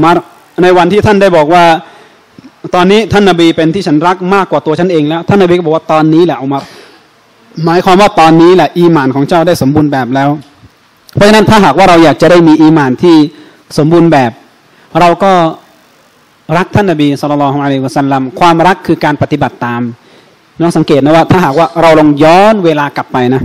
ในวันที่ท่านได้บอกว่าตอนนี้ท่านนบีเป็นที่ฉันรักมากกว่าตัวฉันเองแล้วท่านนบีก็บอกว่าตอนนี้แหละอุมัรหมายความว่าตอนนี้แหละอีหม่านของเจ้าได้สมบูรณ์แบบแล้วเพราะฉะนั้นถ้าหากว่าเราอยากจะได้มีอีหม่านที่สมบูรณ์แบบเราก็รักท่านนบีศ็อลลัลลอฮุอะลัยฮิวะซัลลัมความรักคือการปฏิบัติตามน้องสังเกตนะว่าถ้าหากว่าเราลองย้อนเวลากลับไปนะ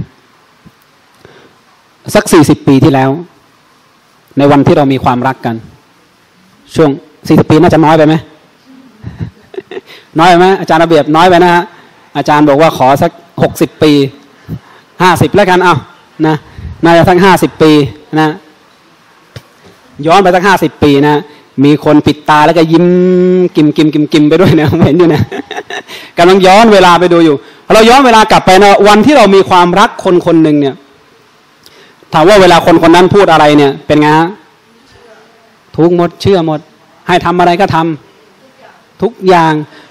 สักสี่สิบปีที่แล้วในวันที่เรามีความรักกันช่วงสี่สิบปีน่าจะน้อยไปไหมน้อยไปไหมอาจารย์ระเบียบน้อยไปนะฮะอาจารย์บอกว่าขอสักหกสิบปีห้าสิบแล้วกันเอานะน่าจะสักห้าสิบปีนะย้อนไปสักห้าสิบปีนะมีคนปิดตาแล้วก็ยิ้มกิมกิมกิมกิมไปด้วยนะเห็นอยู่นะกำลังย้อนเวลาไปดูอยู่เราย้อนเวลากลับไปนะวันที่เรามีความรักคนคนหนึ่งเนี่ยถามว่าเวลาคนคนนั้นพูดอะไรเนี่ยเป็นไงฮะทุกหมดเชื่อหมดให้ทำอะไรก็ทำทุกอย่าง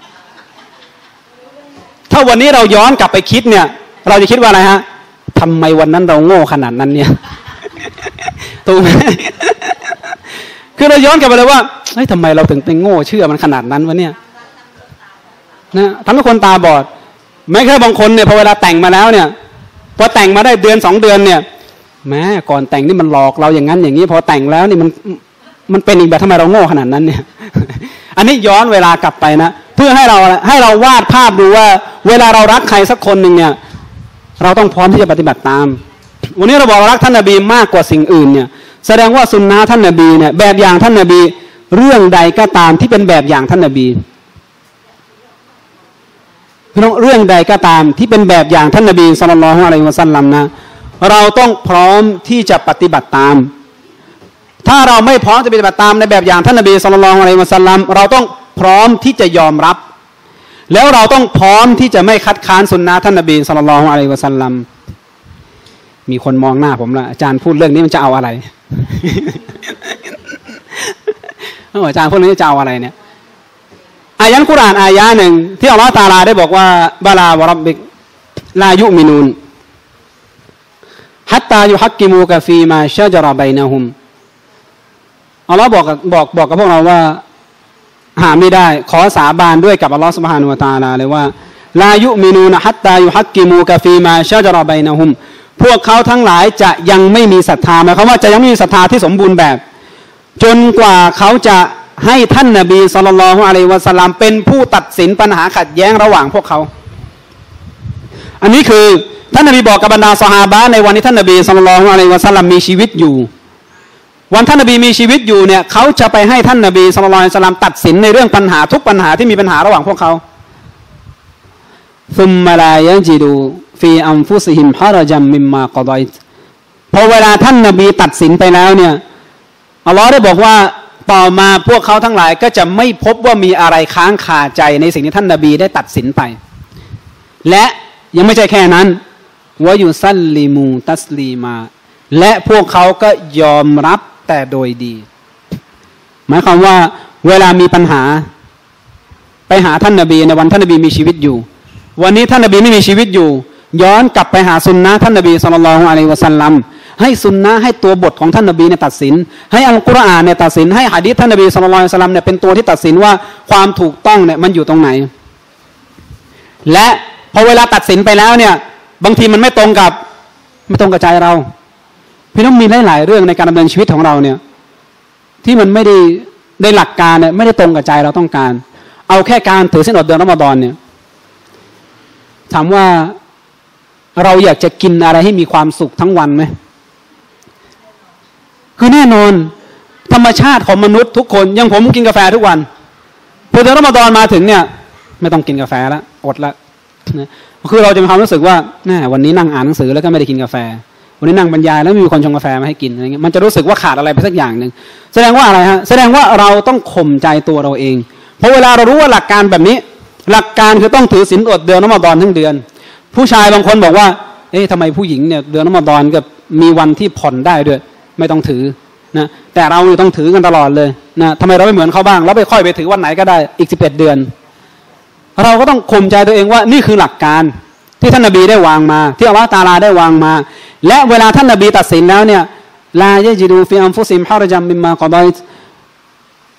ถ้าวันนี้เราย้อนกลับไปคิดเนี่ยเราจะคิดว่าอะไรฮะทำไมวันนั้นเราโง่ขนาดนั้นเนี่ยถูกไหมคือเราย้อนกลับไปเลยว่าเฮ้ยทำไมเราถึงเป็นโง่เชื่อมันขนาดนั้นวะเนี่ยนะทำให้คนตาบอดแม้แค่บางคนเนี่ยพอเวลาแต่งมาแล้วเนี่ยพอแต่งมาได้เดือนสองเดือนเนี่ยแม้ก่อนแต่งนี่มันหลอกเราอย่างนั้นอย่างนี้พอแต่งแล้วนี่มันมันเป็นอีกแบบทำไมเราโง่ขนาดนั้นเนี่ยอันนี้ย้อนเวลากลับไปนะเพื่อให้เราให้เราวาดภาพดูว่าเวลาเรารักใครสักคนหนึ่งเนี่ยเราต้องพร้อมที่จะปฏิบัติตามวันนี้เราบอกเรารักท่านนบีมากกว่าสิ่งอื่นเนี่ยแสดงว่าสุนนะท่านนบีเนี่ยแบบอย่างท่านนบีเรื่องใดก็ตามที่เป็นแบบอย่างท่านนบีพี่น้องเรื่องใดก็ตามที่เป็นแบบอย่างท่านนบีศ็อลลัลลอฮุอะลัยฮิวะซัลลัมนะเราต้องพร้อมที่จะปฏิบัติตามถ้าเราไม่พร้อมจะปฏิบัติตามในแบบอย่างท่านนบีศ็อลลัลลอฮุอะลัยฮิวะซัลลัมเราต้องพร้อมที่จะยอมรับแล้วเราต้องพร้อมที่จะไม่คัดค้านสุนนะท่านนบีศ็อลลัลลอฮุอะลัยฮิวะซัลลัมมีคนมองหน้าผมละอาจารย์พูดเรื่องนี้มันจะเอาอะไรอาจารย์พูดเรื่องนี้จะเอาอะไรเนี่ยอายันกุรอานอายะหนึ่งที่อัลลอฮฺตะอาลาได้บอกว่าบะลาวะร็อบบิกลายุมินูนฮัตตายุฮักกิมูกะฟีมาชะจเราะบัยนะฮุมอัลลอฮฺบอกบอกบอกกับพวกเราว่าหาไม่ได้ขอสาบานด้วยกับอัลลอฮฺซุบฮานะฮูวะตะอาลาเลยว่าลายุมินูนฮัตตายุฮักกิมูกะฟีมาชะจเราะบัยนะฮุมพวกเขาทั้งหลายจะยังไม่มีศรัทธาหมายความว่าจะยังไม่มีศรัทธาที่สมบูรณ์แบบจนกว่าเขาจะให้ท่านนบีศ็อลลัลลอฮุอะลัยฮิวะซัลลัมเป็นผู้ตัดสินปัญหาขัดแย้งระหว่างพวกเขาอันนี้คือท่านนบีบอกกับบรรดาซอฮาบะห์ในวันที่ท่านนบีศ็อลลัลลอฮุอะลัยฮิวะซัลลัมมีชีวิตอยู่วันท่านนบีมีชีวิตอยู่เนี่ยเขาจะไปให้ท่านนบีศ็อลลัลลอฮุอะลัยฮิวะซัลลัมตัดสินในเรื่องปัญหาทุกปัญหาที่มีปัญหาระหว่างพวกเขาซุมมะลายะจิดูฟีอัมฟุซิฮิมฮะรจัมมิมมาक़ฎอยต์พอเวลาท่านนบีตัดสินไปแล้วเนี่ยอัลลอฮ์ได้บอกว่าต่อมาพวกเขาทั้งหลายก็จะไม่พบว่ามีอะไรค้างคาใจในสิ่งที่ท่านนบีได้ตัดสินไปและยังไม่ใช่แค่นั้นวะยุซัลลิมูตัสลีมาและพวกเขาก็ยอมรับแต่โดยดีหมายความว่าเวลามีปัญหาไปหาท่านนบีในวันท่านนบีมีชีวิตอยู่วันนี้ท่านนบีไม่มีชีวิตอยู่ย้อนกลับไปหาสุนนะท่านนบีศ็อลลัลลอฮุอะลัยฮิวะซัลลัมให้สุนนะให้ตัวบทของท่านนบีเนี่ยตัดสินให้อัลกุรอานเนี่ยตัดสินให้หะดีษท่านนบีศ็อลลัลลอฮุอะลัยฮิวะซัลลัมเนี่ยเป็นตัวที่ตัดสินว่าความถูกต้องเนี่ยมันอยู่ตรงไหนและพอเวลาตัดสินไปแล้วเนี่ยบางทีมันไม่ตรงกับไม่ตรงกับใจเราพี่น้องมีหลายๆเรื่องในการดำเนินชีวิตของเราเนี่ยที่มันไม่ได้ในหลักการเนี่ยไม่ได้ตรงกับใจเราต้องการเอาแค่การถือศีลอดเดือนรอมฎอนเนี่ยถามว่าเราอยากจะกินอะไรให้มีความสุขทั้งวันไหมคือแน่นอนธรรมชาติของมนุษย์ทุกคนอย่างผมกินกาแฟทุกวันพอเดือนรอมฎอนมาถึงเนี่ยไม่ต้องกินกาแฟแล้วอดละนะคือเราจะมีความรู้สึกว่าแน่วันนี้นั่งอ่านหนังสือแล้วก็ไม่ได้กินกาแฟวันนี้นั่งบรรยายแล้วมีคนชงกาแฟมาให้กินอะไรเงี้ยมันจะรู้สึกว่าขาดอะไรไปสักอย่างหนึ่งแสดงว่าอะไรฮะแสดงว่าเราต้องข่มใจตัวเราเองเพราะเวลาเรารู้ว่าหลักการแบบนี้หลักการคือต้องถือศีลอดเดือนรอมฎอนทั้งเดือนผู้ชายบางคนบอกว่าเอ๊ะทำไมผู้หญิงเนี่ยเดือนรอมฎอนก็มีวันที่ผ่อนได้ด้วยไม่ต้องถือนะแต่เราเนี่ยต้องถือกันตลอดเลยนะทำไมเราไม่เหมือนเขาบ้างเราไปค่อยไปถือวันไหนก็ได้อีกสิบเอ็ดเดือนเราก็ต้องข่มใจตัวเองว่านี่คือหลักการที่ท่านนบีได้วางมาที่อัลลอฮฺตะอาลาได้วางมาและเวลาท่านนบีตัดสินแล้วเนี่ยลายะจิดูฟิอัมฟุซิมฮะรจัมมิมมาक़ฎอยต์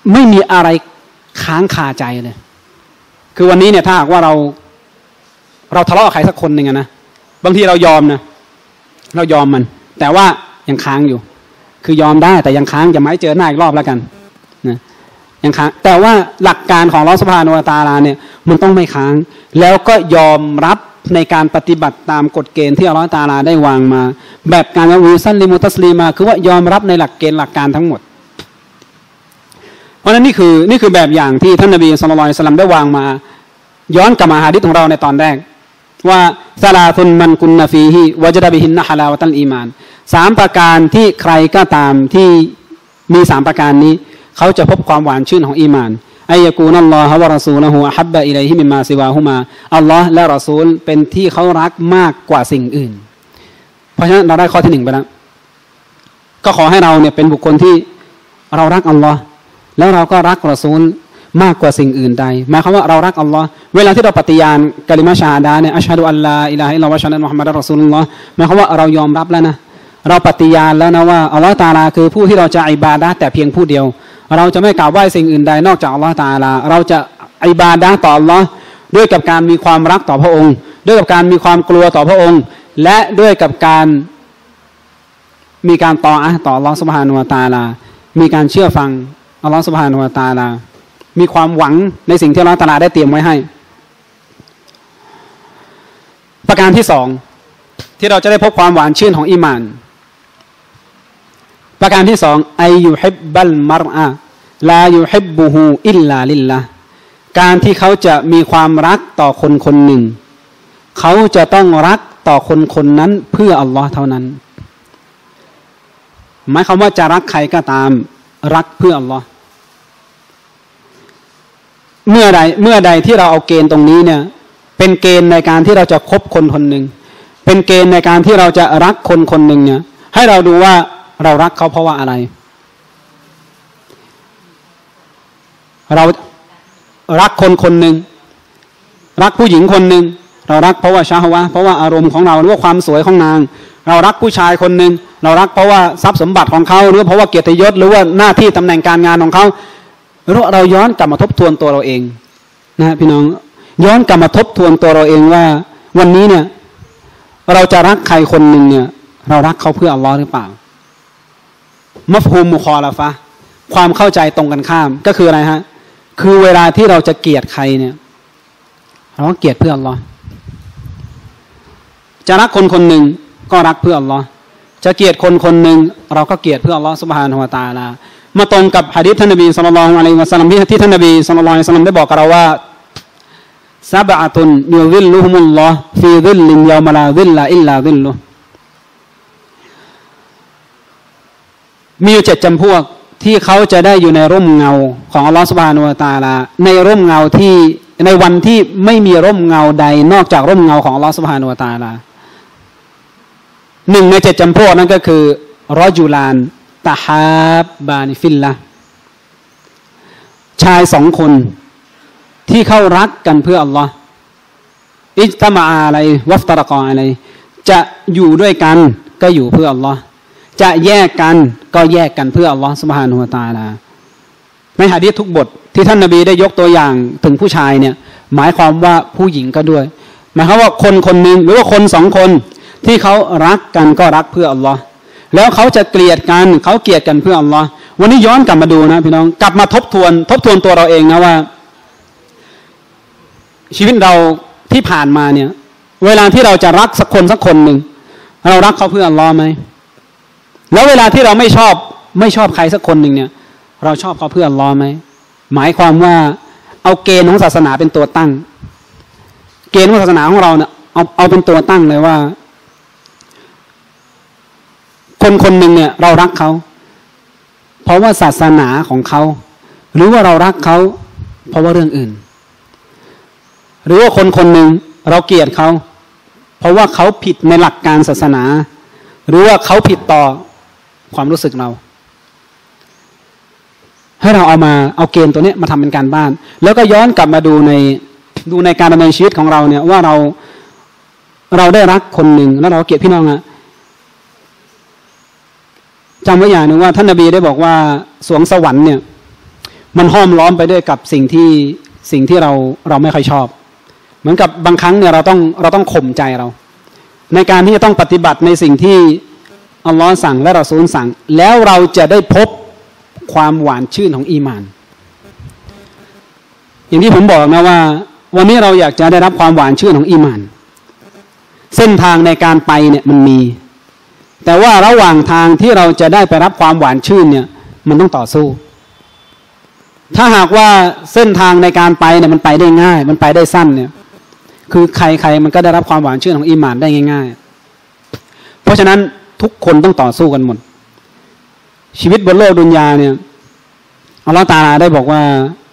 ไม่มีอะไรค้างคาใจเลยคือวันนี้เนี่ยถ้าหากว่าเราเราทะเลาะกับใครสักคนหนึ่งนะบางทีเรายอมนะเรายอมมันแต่ว่ายังค้างอยู่คือยอมได้แต่ยังค้างจะไม่เจอหน้าอีกรอบแล้วกันนะยังค้างแต่ว่าหลักการของอัลเลาะห์ซุบฮานะฮูวะตะอาลาเนี่ยมันต้องไม่ค้างแล้วก็ยอมรับในการปฏิบัติตามกฎเกณฑ์ที่อัลเลาะห์ตะอาลาได้วางมาแบบการวิซัลลิมุตัสลีมาคือว่ายอมรับในหลักเกณฑ์หลักการทั้งหมดเพราะฉะนั้นนี่คือนี่คือแบบอย่างที่ท่านนบีศ็อลลัลลอฮุอะลัยฮิวะซัลลัมได้วางมาย้อนกลับมาหะดีษของเราในตอนแรกว่าซาลาซุนมันกุนนฟีฮิวะจดะบิฮินนะฮะลาวะตัลอีมานสามประการที่ใครก็ตามที่มีสามประการนี้เขาจะพบความหวานชื่นของอีมานอัยยะกูนัลลอฮะวะรอซูลุฮูอะฮับบะอิลัยฮิมิมมาซิวาฮุมาอัลลอฮ์และรอซูลเป็นที่เขารักมากกว่าสิ่งอื่นเพราะฉะนั้นเราได้ข้อที่หนึ่งไปแล้วก็ขอให้เราเนี่ยเป็นบุคคลที่เรารักอัลลอฮ์แล้วเราก็รักรอซูลมากกว่าสิ่งอื่นใดหมายความว่าเรารักอัลลอฮ์เวลาที่เราปฏิญาณกะลิมะชะฮาดะห์เนี่ยอัชฮะดุอัลลาอิลาฮะอิลลัลลอฮ์วะอัชฮะดุอันนะมุฮัมมัดรอซูลุลลอฮ์หมายความว่าเรายอมรับแล้วนะเราปฏิญาณแล้วนะว่าอัลลอฮ์ตะอาลาคือผู้ที่เราจะอิบาดะห์แต่เพียงผู้เดียวเราจะไม่กล่าวไหว้สิ่งอื่นใดนอกจากอัลลอฮ์ตะอาลาเราจะอิบาดะห์ต่ออัลลอฮ์ด้วยกับการมีความรักต่อพระองค์ด้วยกับการมีความกลัวต่อพระองค์และด้วยกับการมีการตออะห์ต่ออัลลอฮ์ซุบฮานะฮูวะตะอาลามีการเชื่อฟังอัลลอฮ์ซุบฮานะฮูวะตะอาลามีความหวังในสิ่งที่อัลเลาะห์ตะอาลาได้เตรียมไว้ให้ประการที่สองที่เราจะได้พบความหวานชื่นของอีหม่านประการที่สองอัยยุฮิบบัลมัรอะลายุฮิบบุฮูอิลลาลิลละการที่เขาจะมีความรักต่อคนคนหนึ่งเขาจะต้องรักต่อคนคนนั้นเพื่ออัลลอฮ์เท่านั้นหมายความว่าจะรักใครก็ตามรักเพื่ออัลลอฮ์เมื่อใดเมื่อใดที่เราเอาเกณฑ์ตรงนี้เนี่ยเป็นเกณฑ์ในการที่เราจะคบคนคนหนึ่งเป็นเกณฑ์ในการที่เราจะรักคนคนหนึ่งเนี่ยให้เราดูว่าเรารักเขาเพราะว่าอะไรเรารักคนคนหนึ่งรักผู้หญิงคนหนึ่งเรารักเพราะว่าชะฮวะห์เพราะว่าอารมณ์ของเราหรือว่าความสวยของนางเรารักผู้ชายคนหนึ่งเรารักเพราะว่าทรัพย์สมบัติของเขาหรือเพราะว่าเกียรติยศหรือว่าหน้าที่ตำแหน่งการงานของเขาเราย้อนกลับมาทบทวนตัวเราเองนะพี่น้องย้อนกลับมาทบทวนตัวเราเองว่าวันนี้เนี่ยเราจะรักใครคนหนึ่งเนี่ยเรารักเขาเพื่ออัลลอฮ์หรือเปล่ามัฟฮูมมุคอลาฟะห์ความเข้าใจตรงกันข้ามก็คืออะไรฮะคือเวลาที่เราจะเกลียดใครเนี่ยเราก็เกลียดเพื่ออัลลอฮ์จะรักคนคนหนึ่งก็รักเพื่ออัลลอฮ์จะเกลียดคนคนหนึ่งเราก็เกลียดเพื่ออัลลอฮ์ซุบฮานะฮูวะตะอาลามาตรงกับหะดีษท่านนบีศ็อลลัลลอฮุอะลัยฮิวะซัลลัมที่ท่านนบีศ็อลลัลลอฮุอะลัยฮิวะซัลลัมได้บอกกับเราว่าซะบะอะตุนยุซิลลุฮุมุลลอฮ์ฟีซิลลินยอมะลาซิลละอิลลาซิลลุมีอยู่เจ็ดจำพวกที่เขาจะได้อยู่ในร่มเงาของอัลลอฮฺซุบฮานะฮูวะตะอาลาในร่มเงาที่ในวันที่ไม่มีร่มเงาใดนอกจากร่มเงาของอัลลอฮฺซุบฮานะฮูวะตะอาลาหนึ่งในเจ็ดจำพวกนั้นก็คือรอจูลานตะฮาบบานิฟิลละชายสองคนที่เขารักกันเพื่ออัลลอฮ์อิจตะมะอาอะไรวัฟตะรกออะไรจะอยู่ด้วยกันก็อยู่เพื่ออัลลอฮ์จะแยกกันก็แยกกันเพื่ออัลลอฮ์ซุบฮานะฮูวะตะอาลาในหะดีษทุกบทที่ท่านนบีได้ยกตัวอย่างถึงผู้ชายเนี่ยหมายความว่าผู้หญิงก็ด้วยหมายความว่าคนคนหนึ่งหรือว่าคนสองคนที่เขารักกันก็รักเพื่ออัลลอฮ์แล้วเขาจะเกลียดกันเขาเกลียดกันเพื่ออัลลอฮ์วันนี้ย้อนกลับมาดูนะพี่น้องกลับมาทบทวนทบทวนตัวเราเองนะว่าชีวิตเราที่ผ่านมาเนี่ยเวลาที่เราจะรักสักคนสักคนหนึ่งเรารักเขาเพื่ออัลลอฮ์ไหมแล้วเวลาที่เราไม่ชอบไม่ชอบใครสักคนหนึ่งเนี่ยเราชอบเขาเพื่ออัลลอฮ์ไหมหมายความว่าเอาเกณฑ์ของศาสนาเป็นตัวตั้งเกณฑ์ของศาสนาของเราเนี่ยเอาเอาเป็นตัวตั้งเลยว่าคนคนหนึ่งเนี่ยเรารักเขาเพราะว่าศาสนาของเขาหรือว่าเรารักเขาเพราะว่าเรื่องอื่นหรือว่าคนคนหนึ่งเราเกลียดเขาเพราะว่าเขาผิดในหลักการศาสนาหรือว่าเขาผิดต่อความรู้สึกเราให้เราเอามาเอาเกณฑ์ตัวนี้มาทำเป็นการบ้านแล้วก็ย้อนกลับมาดูในดูในการดำเนินชีวิตของเราเนี่ยว่าเราเราได้รักคนหนึ่งแล้วเราเกลียดพี่น้องอะจำไว้อย่างหนึ่งว่าท่านนบีได้บอกว่าสวงสวรรค์เนี่ยมันห้อมล้อมไปด้วยกับสิ่งที่สิ่งที่เราเราไม่ค่อยชอบเหมือนกับบางครั้งเนี่ยเราต้องเราต้องข่มใจเราในการที่จะต้องปฏิบัติในสิ่งที่อัลลอฮ์สั่งและเราซูลสั่งแล้วเราจะได้พบความหวานชื่นของอีมานอย่างที่ผมบอกนะว่าวันนี้เราอยากจะได้รับความหวานชื่นของอีมานเส้นทางในการไปเนี่ยมันมีแต่ว่าระหว่างทางที่เราจะได้ไปรับความหวานชื่นเนี่ยมันต้องต่อสู้ถ้าหากว่าเส้นทางในการไปเนี่ยมันไปได้ง่ายมันไปได้สั้นเนี่ยคือใครๆมันก็ได้รับความหวานชื่นของอีหม่านได้ง่ายๆเพราะฉะนั้นทุกคนต้องต่อสู้กันหมดชีวิตบนโลกดุนยาเนี่ยอัลลอฮฺตะอาลาได้บอกว่า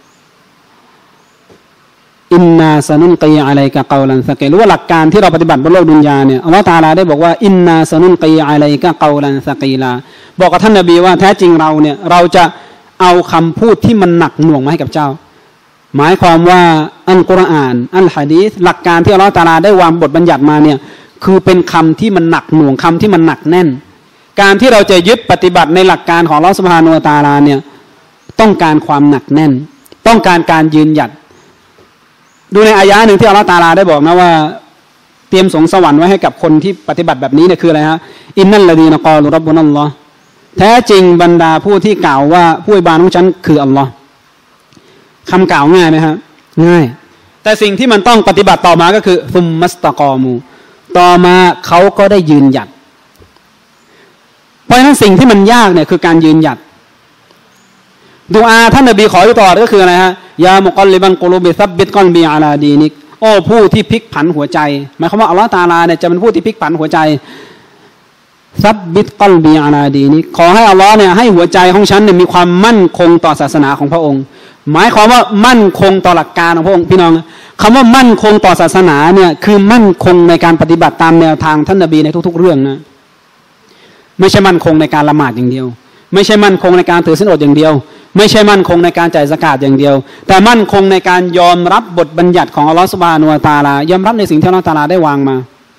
อินนาซะนุนกีอะลัยกะกอลันซะกีลาหรือว่าหลักการที่เราปฏิบัติบนโลกดุนยาเนี่ยอัลลอฮฺตะอาลาได้บอกว่าอินนาซะนุนกีอะลัยกะกอลันซะกีลาบอกกับท่านนบีว่าแท้จริงเราเนี่ยเราจะเอาคำพูดที่มันหนักหน่วงมาให้กับเจ้าหมายความว่าอัลกุรอานอัลหะดีษหลักการที่อัลเลาะห์ตะอาลาได้วางบทบัญญัติมาเนี่ยคือเป็นคำที่มันหนักหน่วงคำที่มันหนักแน่นการที่เราจะยึดปฏิบัติในหลักการของอัลเลาะห์ซุบฮานะฮูวะตะอาลาเนี่ยต้องการความหนักแน่นต้องการการยืนหยัดดูในอายะห์หนึ่งที่อัลเลาะห์ตะอาลาได้บอกนะว่าเตรียมสงสวรรค์ไว้ให้กับคนที่ปฏิบัติแบบนี้เนี่ยคืออะไรฮะอินนัลลดีนกอลูร็อบบุนัลลอฮ์แท้จริงบรรดาผู้ที่กล่าวว่าผู้อิบาดะห์ของฉันคืออัลลอฮ์คำกล่าวง่ายไหมครับง่ายแต่สิ่งที่มันต้องปฏิบัติต่อมาก็คือซุมมัสตะกอมูต่อมาเขาก็ได้ยืนหยัดเพราะฉะนั้นสิ่งที่มันยากเนี่ยคือการยืนหยัดดุอาท่านนบีขออยู่ตลอดก็คืออะไรฮะยามุกัลลิบันกุลูบิซับบิตกอนบีอาลาดีนิกโอ้ผู้ที่พลิกผันหัวใจหมายความว่าอัลเลาะห์ตะอาลาเนี่ยจะเป็นผู้ที่พลิกผันหัวใจซับบิตกอลบีอาลาดีนิกขอให้อัลเลาะห์เนี่ยให้หัวใจของฉันเนี่ยมีความมั่นคงต่อศาสนาของพระองค์หมายความว่ามั่นคงต่อหลักการของพระองค์พี่น้องคำว่ามั่นคงต่อศาสนาเนี่ยคือมั่นคงในการปฏิบัติตามแนวทางท่านนบีในทุกๆเรื่องนะไม่ใช่มั่นคงในการละหมาดอย่างเดียวไม่ใช่มั่นคงในการถือศีลอดอย่างเดียวไม่ใช่มั่นคงในการจ่ายซะกาตอย่างเดียวแต่มั่นคงในการยอมรับบทบัญญัติของอัลลอฮฺซุบฮานะฮูวะตะอาลายอมรับในสิ่งที่อัลลอฮฺตะอาลาได้วางมา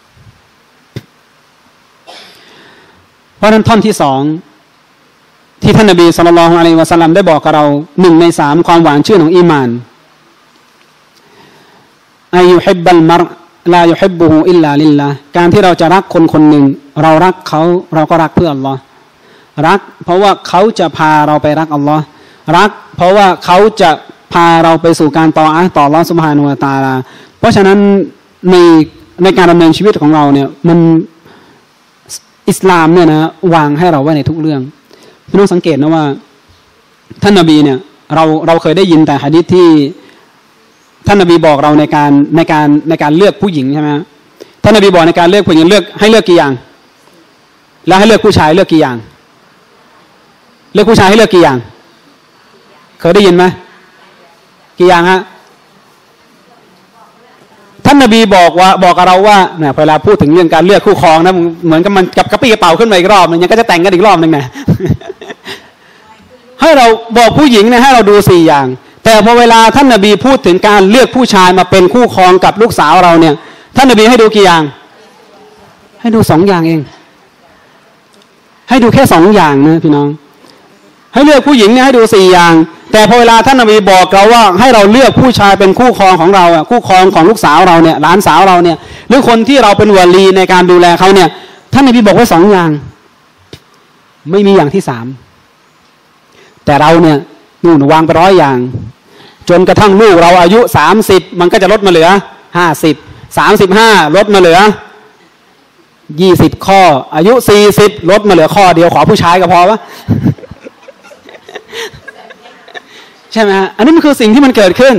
เพราะนั้นท่อนที่สองที่ท่านนบีศ็อลลัลลอฮุอะลัยฮิวะซัลลัมได้บอกกับเราหนึ่งในสามความหวานชื่นของอีหม่านอายุฮิบบัลมัรลายุฮิบบุฮูอิลลาลิลลาห์การที่เราจะรักคนคนหนึ่งเรารักเขาเราก็รักเพื่ออัลลอฮ์รักเพราะว่าเขาจะพาเราไปรักอัลลอฮ์รักเพราะว่าเขาจะพาเราไปสู่การต่ออาต่ออัลลอฮ์ซุบฮานะฮูวะตะอาลาเพราะฉะนั้นในในการดำเนินชีวิตของเราเนี่ยมันอิสลามเนี่ยนะวางให้เราไว้ในทุกเรื่องพี่น้องสังเกตนะว่าท่านนบีเนี่ยเราเราเคยได้ยินแต่หะดีษที่ท่านนบีบอกเราในการในการในการเลือกผู้หญิงใช่ไหมท่านนบีบอกในการเลือกผู้หญิงเลือกให้เลือกกี่อย่างแล้วให้เลือกผู้ชายเลือกกี่อย่างเลือกผู้ชายให้เลือกกี่อย่างเคยได้ยินไหมกี่อย่างฮะท่านนบีบอกว่าบอกกับเราว่าเนี่ยเวลาพูดถึงเรื่องการเลือกคู่ครองนะเหมือนกับมันกับกระปี้กระเป๋าขึ้นมาอีกรอบนึงยังก็จะแต่งกันอีกรอบนึงไง ให้เราบอกผู้หญิงเนี่ยให้เราดูสี่อย่างแต่พอเวลาท่านนบีพูดถึงการเลือกผู้ชายมาเป็นคู่ครองกับลูกสาวเราเนี่ยท่านนบีให้ดูกี่อย่างให้ดูสองอย่างเองให้ดูแค่สองอย่างนะพี่น้องให้เลือกผู้หญิงเนี่ยให้ดูสี่อย่างแต่พอเวลาท่านนบีบอกเราว่าให้เราเลือกผู้ชายเป็นคู่ครองของเราอ่ะคู่ครองของลูกสาวเราเนี่ยหลานสาวเราเนี่ยหรือคนที่เราเป็นวาลีในการดูแลเขาเนี่ยท่านนบีบอกไว้สองอย่างไม่มีอย่างที่สามแต่เราเนี่ยนู่นวางไปร้อยอย่างจนกระทั่งลูกเราอายุสามสิบมันก็จะลดมาเหลือห้าสิบสามสิบห้าลดมาเหลือยี่สิบข้ออายุสี่สิบลดมาเหลือข้อเดียวขอผู้ชายก็พอวะใช่ไหมฮะอันนี้มันคือสิ่งที่มันเกิดขึ้น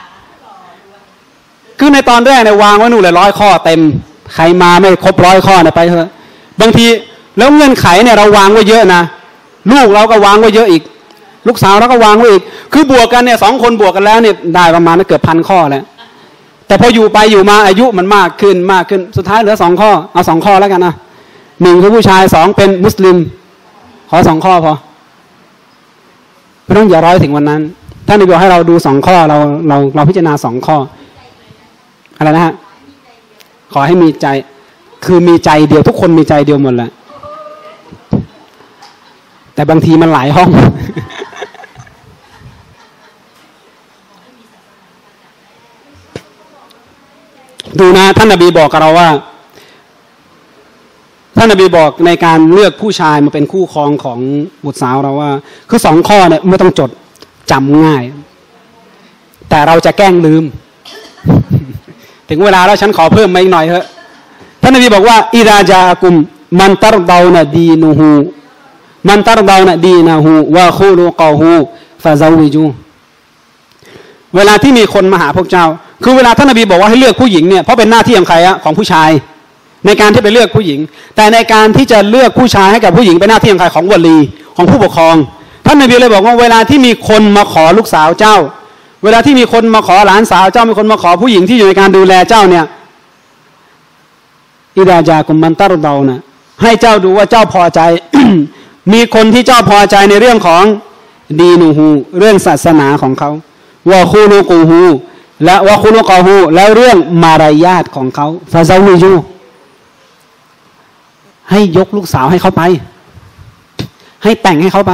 คือในตอนแรกเนี่ยวางไว้หนูเลยร้อยข้อเต็มใครมาไม่ครบร้อยข้อเนี่ยไปเถอะบางทีแล้วเงื่อนไขเนี่ยเราวางไว้เยอะนะลูกเราก็วางไว้เยอะอีกลูกสาวเราก็วางไว้อีกคือบวกกันเนี่ยสองคนบวกกันแล้วเนี่ยได้ประมาณเกือบพันข้อแล้วแต่พออยู่ไปอยู่มาอายุมันมากขึ้นมากขึ้นสุดท้ายเหลือสองข้อเอาสองข้อแล้วกันนะหนึ่งคือผู้ชายสองเป็นมุสลิมขอสองข้อพอไม่ต้องอย่าร้อยถึงวันนั้นท่านนบีบอกให้เราดูสองข้อเราเราเราพิจารณาสองข้ออะไรนะฮะขอให้มีใจคือมีใจเดียวทุกคนมีใจเดียวหมดแหละแต่บางทีมันหลายห้องดูนะท่านนบีบอกกับเราว่าท่านนบีบอกในการเลือกผู้ชายมาเป็นคู่ครองของบุตรสาวเราว่าคือสองข้อเนี่ยไม่ต้องจดจำง่ายแต่เราจะแกล้งลืมถึงเวลาแล้วฉันขอเพิ่มมาอีกหน่อยเถอะท่านนบีบอกว่าอิราจากุมมันตรดาวนะดีนูฮูมันตรดาวนะดีนะฮูวะคูลูกอฮูฟาซาวิจูเวลาที่มีคนมาหาพวกเจ้าคือเวลาท่านนบีบอกว่าให้เลือกผู้หญิงเนี่ยเพราะเป็นหน้าที่ของใครอะของผู้ชายในการที่ไปเลือกผู้หญิงแต่ในการที่จะเลือกผู้ชายให้กับผู้หญิงเป็นหน้าที่ของใครของวลีของผู้ปกครองท่านนบีเลยบอกว่าเวลาที่มีคนมาขอลูกสาวเจ้าเวลาที่มีคนมาขอหลานสาวเจ้ามีคนมาขอผู้หญิงที่อยู่ในการดูแลเจ้าเนี่ยอิดาจากุมมันตรเบานะให้เจ้าดูว่าเจ้าพอใจ มีคนที่เจ้าพอใจในเรื่องของดีนูฮูเรื่องศาสนาของเขาวะคูลูกูฮูและวะคูลูกอฮูแล้วเรื่องมารยาทของเขาฟาซาวิจูให้ยกลูกสาวให้เขาไปให้แต่งให้เขาไป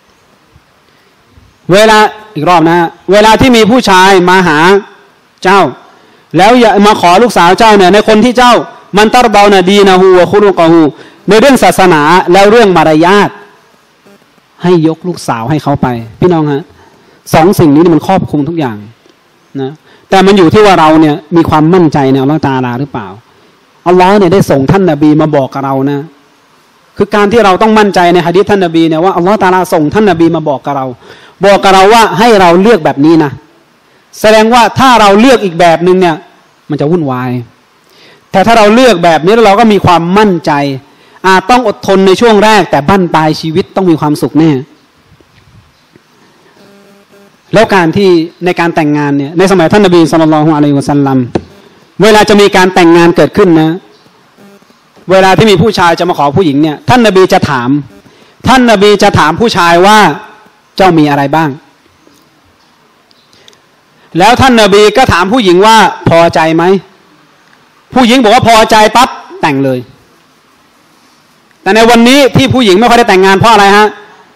เวลาอีกรอบนะเวลาที่มีผู้ชายมาหาเจ้าแล้วอย่ามาขอลูกสาวเจ้าเนี่ยในคนที่เจ้ามันตรเบานะดีนะฮูวะคุรุกอฮูในเรื่องศาสนาแล้วเรื่องมารยาทให้ยกลูกสาวให้เขาไปพี่น้องฮะสองสิ่งนี้มันครอบคลุมทุกอย่างนะแต่มันอยู่ที่ว่าเราเนี่ยมีความมั่นใจในอัลเลาะห์ตะอาลาหรือเปล่าอัลลอฮ์เนี่ยได้ส่งท่านนบีมาบอกกับเรานะคือการที่เราต้องมั่นใจในหะดีษท่านนบีเนี่ยว่าอัลลอฮ์ตะอาลาส่งท่านนบีมาบอกกับเราบอกกับเราว่าให้เราเลือกแบบนี้นะแสดงว่าถ้าเราเลือกอีกแบบนึงเนี่ยมันจะวุ่นวายแต่ถ้าเราเลือกแบบนี้แล้วเราก็มีความมั่นใจอาจต้องอดทนในช่วงแรกแต่บั้นปลายชีวิตต้องมีความสุขแน่แล้วการที่ในการแต่งงานเนี่ยในสมัยท่านนบีศ็อลลัลลอฮุอะลัยฮิวะซัลลัมเวลาจะมีการแต่งงานเกิดขึ้นนะเวลาที่มีผู้ชายจะมาขอผู้หญิงเนี่ยท่านนบีจะถามท่านนบีจะถามผู้ชายว่าเจ้ามีอะไรบ้างแล้วท่านนบีก็ถามผู้หญิงว่าพอใจไหมผู้หญิงบอกว่าพอใจปั๊บแต่งเลยแต่ในวันนี้ที่ผู้หญิงไม่ค่อยได้แต่งงานเพราะอะไรฮะ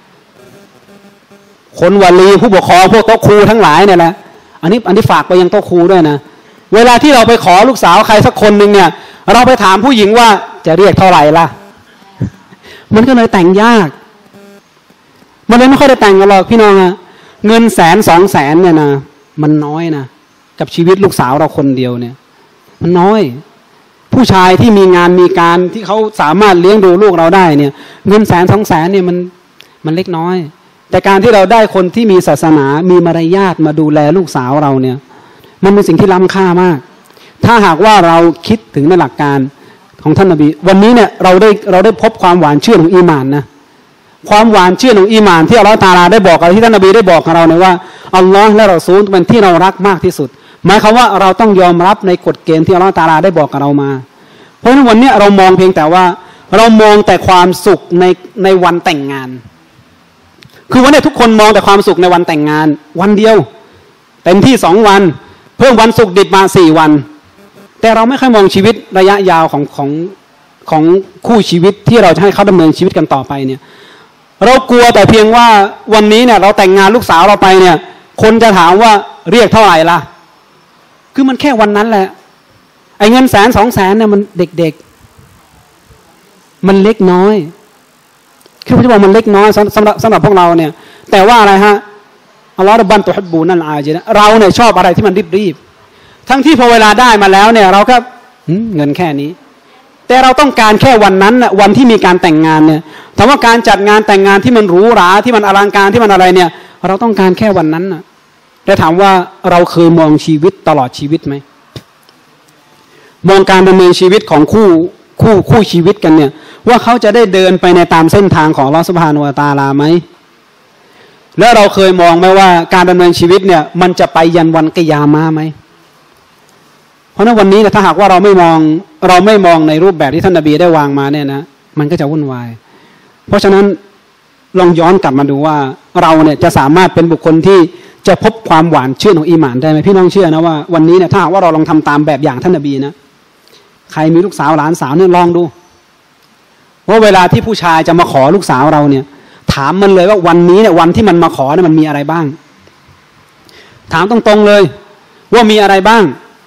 คนวลีผู้ปกครองพวกโต๊ะครูทั้งหลายเนี่ยแหละอันนี้อันนี้ฝากไปยังโต๊ะครูด้วยนะเวลาที่เราไปขอลูกสาวใครสักคนหนึ่งเนี่ยเราไปถามผู้หญิงว่าจะเรียกเท่าไหร่ล่ะมันก็เลยแต่งยากมันเลยไม่ค่อยได้แต่งกันหรอกพี่น้องอะเงินแสนสองแสนเนี่ยนะมันน้อยนะกับชีวิตลูกสาวเราคนเดียวเนี่ยมันน้อยผู้ชายที่มีงานมีการที่เขาสามารถเลี้ยงดูลูกเราได้เนี่ยเงินแสนสองแสนเนี่ยมันมันเล็กน้อยแต่การที่เราได้คนที่มีศาสนามีมารยาทมาดูแลลูกสาวเราเนี่ยมันเป็นสิ่งที่ล้ำค่ามากถ้าหากว่าเราคิดถึงในหลักการของท่านนบีวันนี้เนี่ยเราได้เราได้พบความหวานชื่นของอีหม่านนะความหวานชื่นของอีหม่านที่อัลเลาะห์ตะอาลาได้บอกกับที่ท่านนบีได้บอกกับเราเนี่ยว่าอัลลอฮ์และรอซูลเป็นที่เรารักมากที่สุดหมายความว่าเราต้องยอมรับในกฎเกณฑ์ที่อัลเลาะห์ตะอาลาได้บอกกับเรามาเพราะฉะนั้นวันนี้เรามองเพียงแต่ว่าเรามองแต่ความสุขในในวันแต่งงานคือวันนี้ทุกคนมองแต่ความสุขในวันแต่งงานวันเดียวเต็มที่สองวันเพิ่มวันศุกร์ดิบมาสี่วันแต่เราไม่ค่อยมองชีวิตระยะยาวของของของคู่ชีวิตที่เราจะให้เขาดำเนินชีวิตกันต่อไปเนี่ยเรากลัวแต่เพียงว่าวันนี้เนี่ยเราแต่งงานลูกสาวเราไปเนี่ยคนจะถามว่าเรียกเท่าไหร่ล่ะคือมันแค่วันนั้นแหละไอ้เงินแสนสองแสนเนี่ยมันเด็กๆมันเล็กน้อยคือผมจะบอกมันเล็กน้อยสำหรับสำหรับพวกเราเนี่ยแต่ว่าอะไรฮะอัลลอฮฺรับบานตุฮับบูนั่นอาจีนะเราเนี่ยชอบอะไรที่มันรีบๆทั้งที่พอเวลาได้มาแล้วเนี่ยเราก็เงินแค่นี้แต่เราต้องการแค่วันนั้นน่ะวันที่มีการแต่งงานเนี่ยถามว่าการจัดงานแต่งงานที่มันหรูหราที่มันอลังการที่มันอะไรเนี่ยเราต้องการแค่วันนั้นน่ะแต่ถามว่าเราเคยมองชีวิตตลอดชีวิตไหมมองการดำเนินชีวิตของคู่คู่คู่ชีวิตกันเนี่ยว่าเขาจะได้เดินไปในตามเส้นทางของอัลเลาะห์ซุบฮานะฮูวะตะอาลาไหมแล้วเราเคยมองไหมว่าการดำเนินชีวิตเนี่ยมันจะไปยันวันกิยามะห์ไหมเพราะนั้นวันนี้นะถ้าหากว่าเราไม่มองเราไม่มองในรูปแบบที่ท่านนบีได้วางมาเนี่ยนะมันก็จะวุ่นวายเพราะฉะนั้นลองย้อนกลับมาดูว่าเราเนี่ยจะสามารถเป็นบุคคลที่จะพบความหวานชื่นของอีหม่านได้ไหมพี่น้องเชื่อนะว่าวันนี้เนี่ยถ้าหากว่าเราลองทำตามแบบอย่างท่านนบีนะใครมีลูกสาวหลานสาวเนี่ยลองดูว่าเวลาที่ผู้ชายจะมาขอลูกสาวเราเนี่ยถามมันเลยว่าวันนี้เนี่ยวันที่มันมาขอเนี่ยมันมีอะไรบ้างถามตรงๆเลยว่ามีอะไรบ้าง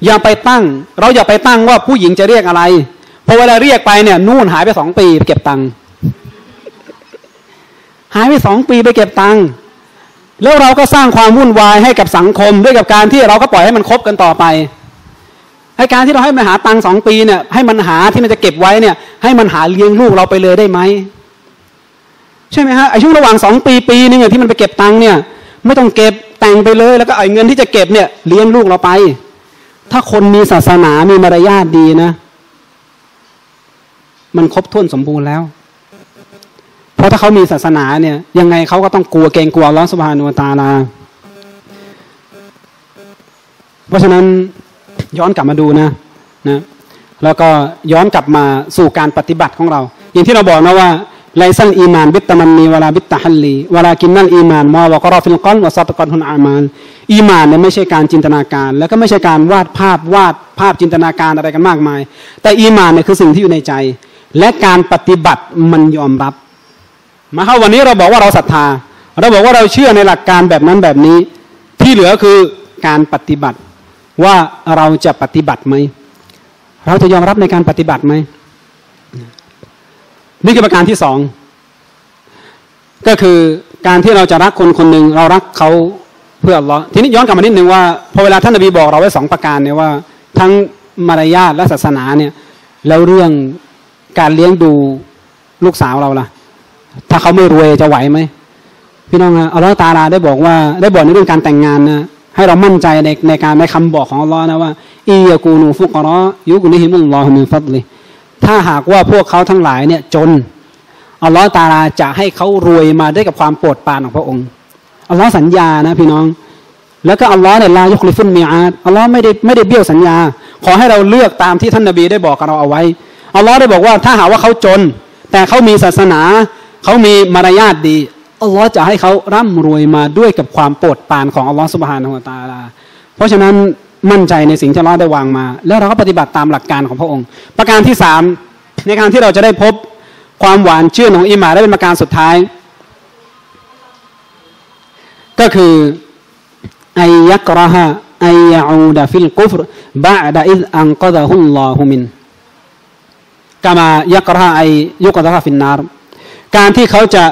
อย่าไปตั้งเราอย่าไปตั้งว่าผู้หญิงจะเรียกอะไรพอเวลาเรียกไปเนี่ยนู่นหายไปสองปีไปเก็บตังค์หายไปสองปีไปเก็บตังค์แล้วเราก็สร้างความวุ่นวายให้กับสังคมด้วยกับการที่เราก็ปล่อยให้มันคบกันต่อไปให้การที่เราให้มันหาตังค์สองปีเนี่ยให้มันหาที่มันจะเก็บไว้เนี่ยให้มันหาเลี้ยงลูกเราไปเลยได้ไหมใช่ไหมฮะไอ้ช่วงระหว่างสองปีปีนึงที่มันไปเก็บตังค์เนี่ยไม่ต้องเก็บแต่งไปเลยแล้วก็ไอ้เงินที่จะเก็บเนี่ยเลี้ยงลูกเราไปถ้าคนมีศาสนามีมารยาทดีนะมันครบถ้วนสมบูรณ์แล้วเพราะถ้าเขามีศาสนาเนี่ยยังไงเขาก็ต้องกลัวเกรงกลัวอัลเลาะห์ซุบฮานะฮูวะตะอาลาเพราะฉะนั้นย้อนกลับมาดูนะนะแล้วก็ย้อนกลับมาสู่การปฏิบัติของเราอย่างที่เราบอกนะว่าไลซัลอีมานบิตตะมันนีวะลาบิตตะฮัลลีวะลากินนัลอีมานมาวะกะรอฟิลกอลวะซอตกอตุนอามานอีมานเนี่ยไม่ใช่การจินตนาการแล้วก็ไม่ใช่การวาดภาพวาดภาพจินตนาการอะไรกันมากมายแต่อีมานเนี่ยคือสิ่งที่อยู่ในใจและการปฏิบัติมันยอมรับมาเข้าวันนี้เราบอกว่าเราศรัทธาเราบอกว่าเราเชื่อในหลักการแบบนั้นแบบนี้ที่เหลือคือการปฏิบัติว่าเราจะปฏิบัติไหมเราจะยอมรับในการปฏิบัติไหมนี่คือประการที่สองก็คือการที่เราจะรักคนคนหนึ่งเรารักเขาเพื่ออัลเลาะห์ทีนี้ย้อนกลับมานิดนึงว่าพอเวลาท่านนบีบอกเราไว้สองประการเนี่ยว่าทั้งมารยาทและศาสนาเนี่ยแล้วเรื่องการเลี้ยงดูลูกสาวเราล่ะถ้าเขาไม่รวยจะไหวไหมพี่น้องอัลเลาะห์ตะอาลาได้บอกว่าได้บอกในเรื่องการแต่งงานนะให้เรามั่นใจในในการในคำบอกของอัลเลาะห์นะว่าอียะกูนูฟุกเราะยุกนิฮิมุลลอฮุมินฟัดลิถ้าหากว่าพวกเขาทั้งหลายเนี่ยจนอัลเลาะห์ตะอาลาจะให้เขารวยมาด้วยกับความโปรดปรานของพระองค์อัลเลาะห์สัญญานะพี่น้องแล้วก็อัลเลาะห์เนี่ยลายุคลิฟุนมีอาดอัลเลาะห์ไม่ได้ไม่ได้เบี้ยวสัญญาขอให้เราเลือกตามที่ท่านนบีได้บอกกับเราเอาไว้อัลเลาะห์ได้บอกว่าถ้าหากว่าเขาจนแต่เขามีศาสนาเขามีมารยาทดีอัลเลาะห์จะให้เขาร่ำรวยมาด้วยกับความโปรดปรานของอัลเลาะห์ซุบฮานะฮูวะตะอาลาเพราะฉะนั้นมั่นใจในสิ่งที่อัลเลาะห์ได้วางมาแล้วเราก็ปฏิบัติตามหลักการของพระองค์ประการที่สามในการที่เราจะได้พบความหวานชื่นของอีหม่านและเป็นประการสุดท้ายก็คืออัยยักเราะฮะอัยยะอูดะฟิลกุฟรบะอ์ดะอิซอันกะซะฮุลลอฮุมินกะมายักเราะฮะอัยยุกะซะฮะฟินนารการที่เขาจะ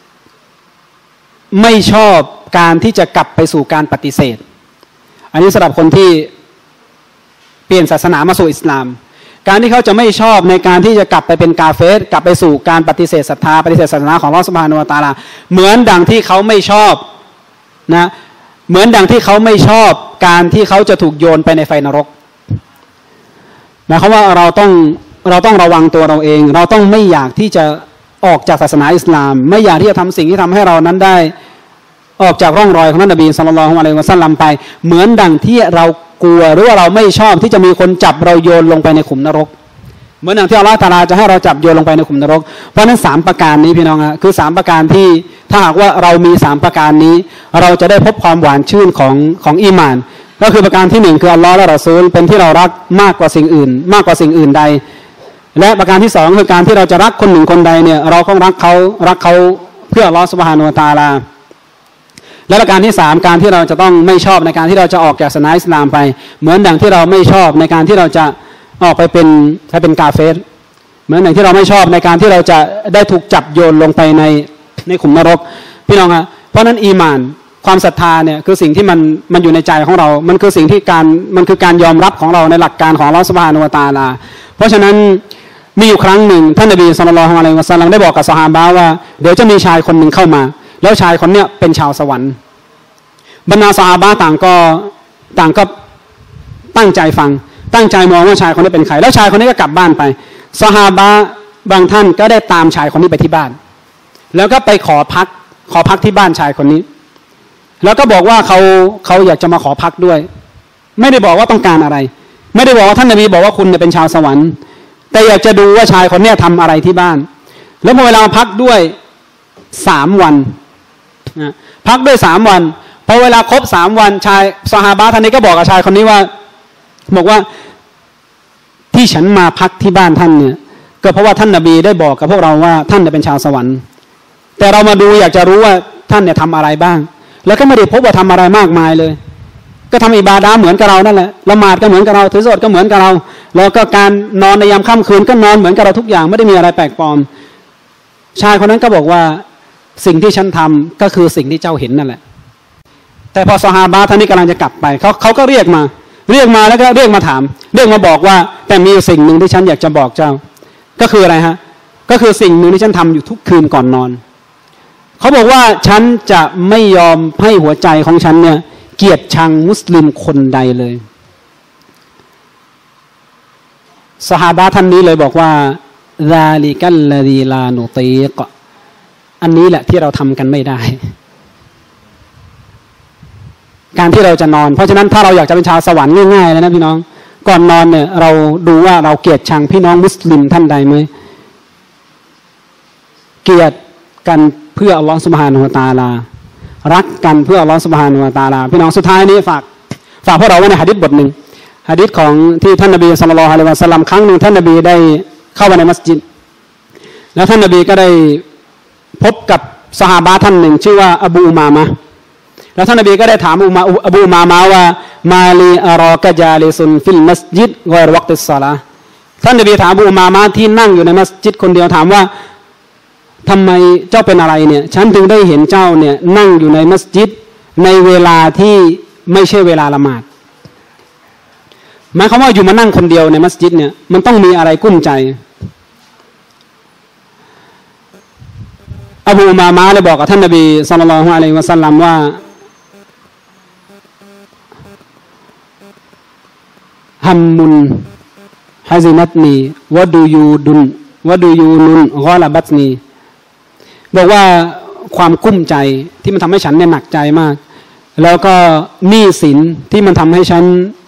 ไม่ชอบการที่จะกลับไปสู่การปฏิเสธอันนี้สำหรับคนที่เปลี่ยนศาสนามาสู่อิสลามการที่เขาจะไม่ชอบในการที่จะกลับไปเป็นกาเฟรกลับไปสู่การปฏิเสธศรัทธาปฏิเสธศาสนาของอัลเลาะห์ซุบฮานะฮูวะตะอาลาเหมือนดังที่เขาไม่ชอบนะเหมือนดังที่เขาไม่ชอบการที่เขาจะถูกโยนไปในไฟนรกหมายความว่าเราต้องเราต้องระวังตัวเราเองเราต้องไม่อยากที่จะออกจากศาสนาอิสลามไม่อยากที่จะทำสิ่งที่ทำให้เรานั้นได้ออกจากร่องรอยของท่านนบีศ็อลลัลลอฮุอะลัยฮิวะซัลลัมไปเหมือนดังที่เรากลัวหรือว่าเราไม่ชอบที่จะมีคนจับเราโยนลงไปในขุมนรกเหมือนอย่างที่อัลเลาะห์ตะอาลาจะให้เราจับโยนลงไปในขุมนรกเพราะนั้นสามประการนี้พี่น้องอะคือสามประการที่ถ้าหากว่าเรามีสามประการนี้เราจะได้พบความหวานชื่นของของอีหม่านก็คือประการที่หนึ่งคืออัลเลาะห์และรอซูลเป็นที่เรารักมากกว่าสิ่งอื่นมากกว่าสิ่งอื่นใดและประการที่สองคือการที่เราจะรักคนหนึ่งคนใดเนี่ยเราต้องรักเขารักเขาเพื่ออัลเลาะห์ซุบฮานะฮูวะตะอาลาและประการที่สามการที่เราจะต้องไม่ชอบในการที่เราจะออกจากศาสนาอิสลามไปเหมือนดังที่เราไม่ชอบในการที่เราจะออกไปเป็นถ้าเป็นกาเฟรเหมือนอย่างที่เราไม่ชอบในการที่เราจะได้ถูกจับโยนลงไปในในขุมนรกพี่น้องครับเพราะนั้นอีหม่านความศรัทธาเนี่ยคือสิ่งที่มันมันอยู่ในใจของเรา มันคือสิ่งที่การมันคือการยอมรับของเราในหลักการของอัลเลาะห์ซุบฮานะฮูวะตะอาลาเพราะฉะนั้นมีอยู่ครั้งหนึ่งท่านนบีศ็อลลัลลอฮุอะลัยฮิวะซัลลัมได้บอกกับซอฮาบะห์ว่าเดี๋ยวจะมีชายคนหนึ่งเข้ามาแล้วชายคนเนี้ยเป็นชาวสวรรค์บรรดาซอฮาบะห์ต่างก็ต่างก็ตั้งใจฟังตั้งใจมองว่าชายคนนี้เป็นใครแล้วชายคนนี้ก็กลับบ้านไปซอฮาบะห์บางท่านก็ได้ตามชายคนนี้ไปที่บ้านแล้วก็ไปขอพักขอพักที่บ้านชายคนนี้แล้วก็บอกว่าเขาเขาอยากจะมาขอพักด้วยไม่ได้บอกว่าต้องการอะไรไม่ได้บอกว่าท่านนบีบอกว่าคุณเนี่ยเป็นชาวสวรรค์แต่อยากจะดูว่าชายคนนี้ทำอะไรที่บ้านแล้วพอเวลาพักด้วยสามวันนะพักด้วยสามวันพอเวลาครบสามวันชายซอฮาบะห์ท่านนี้ก็บอกกับชายคนนี้ว่าบอกว่าที่ฉันมาพักที่บ้านท่านเนี่ยก็เพราะว่าท่านนบีได้บอกกับพวกเราว่าท่านเนี่ยเป็นชาวสวรรค์แต่เรามาดูอยากจะรู้ว่าท่านเนี่ยทำอะไรบ้างแล้วก็ไม่ได้พบว่าทำอะไรมากมายเลยก็ทำอิบาดะห์เหมือนกับเรานั่นแหละละหมาดก็เหมือนกับเราถือศีลก็เหมือนกับเราแล้วก็การนอนในยามค่ำคืนก็นอนเหมือนกับเราทุกอย่างไม่ได้มีอะไรแปลกปลอมชายคนนั้นก็บอกว่าสิ่งที่ฉันทำก็คือสิ่งที่เจ้าเห็นนั่นแหละแต่พอซอฮาบะห์ท่านนี้กำลังจะกลับไปเขาเขาก็เรียกมาเรียกมาแล้วก็เรียกมาถามเรียกมาบอกว่าแต่มีสิ่งหนึ่งที่ฉันอยากจะบอกเจ้าก็คืออะไรฮะก็คือสิ่งหนึ่งที่ฉันทำอยู่ทุกคืนก่อนนอนเขาบอกว่าฉันจะไม่ยอมให้หัวใจของฉันเนี่ยเกลียดชังมุสลิมคนใดเลยซอฮาบะห์ท่านนี้เลยบอกว่าซาลิกัลลซีลานุตีกอันนี้แหละที่เราทำกันไม่ได้การที่เราจะนอนเพราะฉะนั้นถ้าเราอยากจะเป็นชาวสวรรค์ง่ายๆเลยนะพี่น้องก่อนนอนเนี่ยเราดูว่าเราเกลียดชังพี่น้องมุสลิมท่านใดไหมเกลียดกันเพื่ออัลลอฮฺซุบฮานะฮูวะตะอาลารักกันเพื่ออัลลอฮฺซุบฮานะฮูวะตะอาลาพี่น้องสุดท้ายนี้ฝากฝากพวกเราไว้ในหะดีษบทหนึ่งหะดีษของที่ท่านนบีศ็อลลัลลอฮุอะลัยฮิวะซัลลัมครั้งหนึ่งท่านนบีได้เข้ามาในมัสยิดแล้วท่านนบีก็ได้พบกับซอฮาบะห์ท่านหนึ่งชื่อว่าอบูอุมามะห์แล้วท่านนบีก็ได้ถามอุมาอบูอุมามะห์ว่ามาลีอารอกะจาลิซุนฟิลมัสยิดกอยรวักติศศอลาห์ท่านนบีถามอบูอุมามะห์ที่นั่งอยู่ในมัสยิดคนเดียวถามว่าทำไมเจ้าเป็นอะไรเนี่ยฉันถึงได้เห็นเจ้าเนี่ยนั่งอยู่ในมัสยิดในเวลาที่ไม่ใช่เวลาละหมาดหมายความว่าอยู่มานั่งคนเดียวในมัสยิดเนี่ยมันต้องมีอะไรกุ้มใจอบูอุมามะห์เลยบอกกับท่านนบีศ็อลลัลลอฮุอะลัยฮิวะซัลลัมว่าฮัมมุนฮะซินัตนีวะดูยูดุนวะดูยูนุนกอลาบัตนีบอกว่าความกุ้มใจที่มันทำให้ฉันเนี่ยหนักใจมากแล้วก็หนี้สินที่มันทำให้ฉัน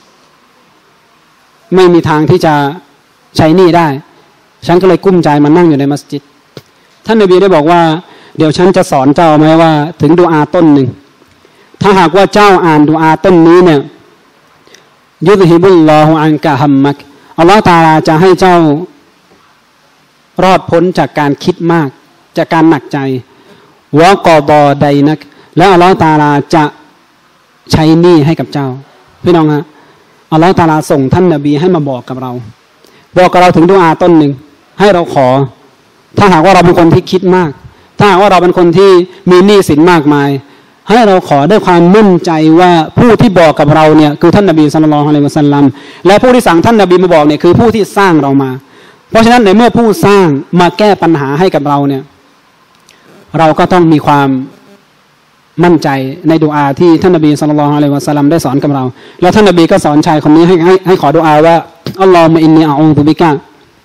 ไม่มีทางที่จะใช้หนี้ได้ฉันก็เลยกุ้มใจมานั่งอยู่ในมัสยิดท่านนบีได้บอกว่าเดี๋ยวฉันจะสอนเจ้าไหมว่าถึงดุอาต้นหนึ่งถ้าหากว่าเจ้าอ่านดุอาต้นนี้เนี่ยยุซฮิบุลลอฮุอันกะฮัมมักอัลลอฮฺตะอาลาจะให้เจ้ารอดพ้นจากการคิดมากจากการหนักใจวะกอฎอไดนักและอัลลอฮฺตะอาลาจะใช้หนี้ให้กับเจ้าพี่น้องฮะอัลลอฮฺตะอาลาส่งท่านนบีให้มาบอกกับเราบอกกับเราถึงดุอาต้นหนึ่งให้เราขอถ้าหากว่าเราเป็นคนที่คิดมากถ้าหากว่าเราเป็นคนที่มีหนี้สินมากมายให้เราขอด้วยความมั่นใจว่าผู้ที่บอกกับเราเนี่ยคือท่านนบีศ็อลลัลลอฮุอะลัยฮิวะซัลลัมและผู้ที่สั่งท่านนบีมาบอกเนี่ยคือผู้ที่สร้างเรามาเพราะฉะนั้นในเมื่อผู้สร้างมาแก้ปัญหาให้กับเราเนี่ยเราก็ต้องมีความมั่นใจในดุอาที่ท่านนบีศ็อลลัลลอฮุอะลัยฮิวะซัลลัมได้สอนกับเราแล้วท่านนบีก็สอนชายคนนี้ให้ให้ให้ขอดุอาว่าอัลลอฮุมะอินนีอะอูซุบิกะ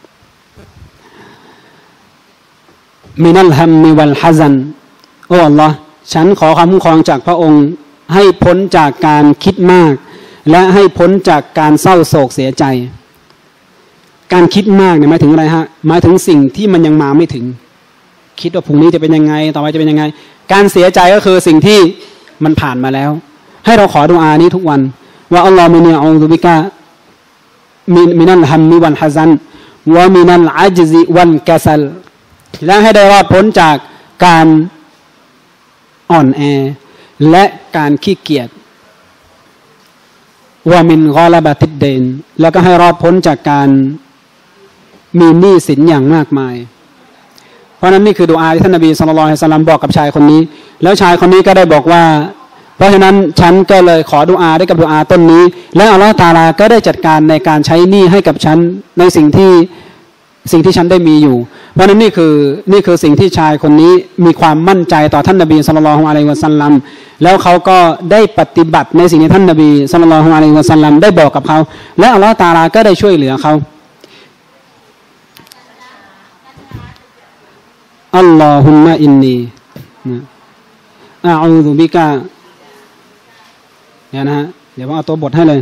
มินัลฮัมมิวัลฮะซันโอ้อัลลอฮ์ฉันขอความคุ้มครองจากพระองค์ให้พ้นจากการคิดมากและให้พ้นจากการเศร้าโศกเสียใจการคิดมากเนี่ยหมายถึงอะไรฮะหมายถึงสิ่งที่มันยังมาไม่ถึงคิดว่าพรุ่งนี้จะเป็นยังไงต่อไปจะเป็นยังไงการเสียใจก็คือสิ่งที่มันผ่านมาแล้วให้เราขอดุอานี้ทุกวันว่าอัลลอฮฺมินีอูซุบิกะมินัลฮัมมิวัลฮะซันวะมินัลอัจซิวัลกะซัลและให้ได้รอดพ้นจากการอ่อนแอและการขี้เกียจวะมินกอลาบะติดเดนแล้วก็ให้รอดพ้นจากการมีหนี้สินอย่างมากมายเพราะนั้นนี่คือดุอาที่ท่านนบีศ็อลลัลลอฮุอะลัยฮิวะซัลลัมบอกกับชายคนนี้แล้วชายคนนี้ก็ได้บอกว่าเพราะฉะนั้นฉันก็เลยขอดุอาได้กับดุอาต้นนี้และอัลลอฮฺตะอาลาก็ได้จัดการในการใช้หนี้ให้กับฉันในสิ่งที่สิ่งที่ฉันได้มีอยู่เพราะนั้นนี่คือนี่คือสิ่งที่ชายคนนี้มีความมั่นใจต่อท่านนบีศ็อลลัลลอฮุอะลัยฮิวะซัลลัมแล้วเขาก็ได้ปฏิบัติในสิ่งที่ท่านนบีศ็อลลัลลอฮุอะลัยฮิวะซัลลัมได้บอกกับเขาและอัลลอฮฺตะอาลาก็ได้ช่วยเหลือเขาอัลลอฮุมมะอินนีอะอูซุบิกะเนี่ยนะฮะเดี๋ยวผมเอาตัวบทให้เลย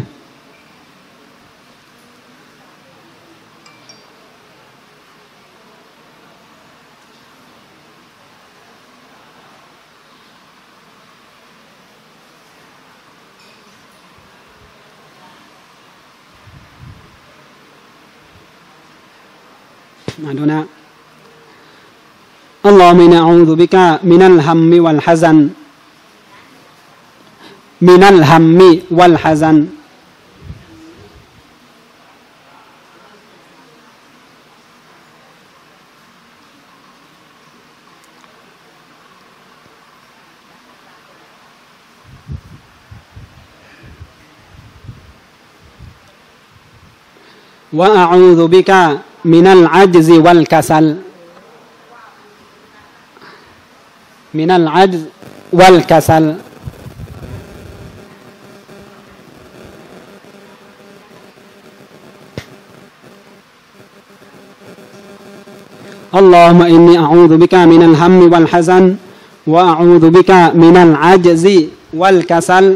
มาดูนะอัลลอฮุมินะอูซุบิกะมินัลฮัมมิวัลฮะซันมินัลฮัมมิวัลฮะซันวะอะอูซุบิกะมินัลอัจซิวัลกะซัลมินัลอัจซวัลกะซัลอัลลอฮุมะอินนีอะอูซุบิกะมินัลฮัมมิวัลฮะซันวะอะอูซุบิกะมินัลอัจซิวัลกะซัล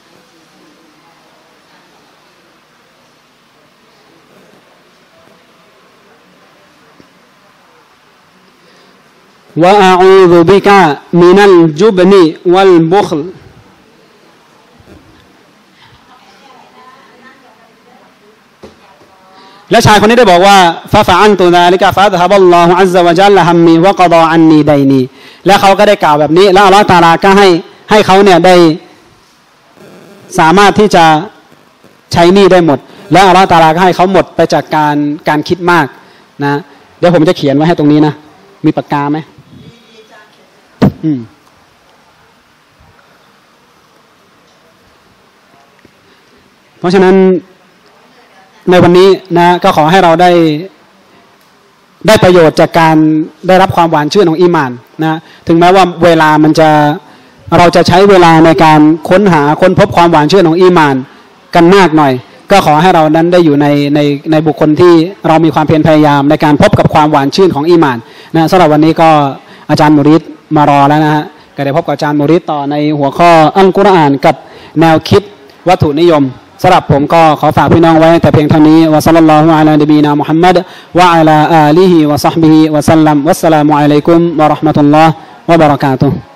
วะอะอูซุบิกะมินัลจุบนิวัลบุคลและชายคนนี้ได้บอกว่าฟาฟะอันตุซาลิกะฟาซฮะบัลลอฮุอัซซะวะญัลละฮัมมีวะกอฎออันนีไดนีและเขาก็ได้กล่าวแบบนี้แล้วอัลเลาะห์ตะอาลาก็ให้ให้เขาเนี่ยได้สามารถที่จะใช้หนี้ได้หมดและอัลเลาะห์ตะอาลาก็ให้เขาหมดไปจากการการคิดมากนะเดี๋ยวผมจะเขียนไว้ให้ตรงนี้นะมีปากกาไหมอืมเพราะฉะนั้นในวันนี้นะก็ขอให้เราได้ได้ประโยชน์จากการได้รับความหวานชื่นของอีหม่านนะถึงแม้ว่าเวลามันจะเราจะใช้เวลาในการค้นหาค้นพบความหวานชื่นของอีหม่านกันมากหน่อยก็ขอให้เรานั้นได้อยู่ในในในบุคคลที่เรามีความเพียรพยายามในการพบกับความหวานชื่นของอีหม่านนะสำหรับวันนี้ก็อาจารย์มุริดมารอแล้วนะฮะก็ได้พบกับอาจารย์มุริดต่อในหัวข้ออัลกุรอานกับแนวคิดวัตถุนิยมสำหรับผมก็ขอฝากพี่น้องไว้แต่เพียงเท่านี้วะซัลลัลลอฮุอะลานบีนามุฮัมมัดวะอะลาอาลีฮิวะศอฮบิฮิวะซัลลัมวัสสลามุอะลัยกุมวะเราะห์มะตุลลอฮ์วะบะเราะกาตุฮ์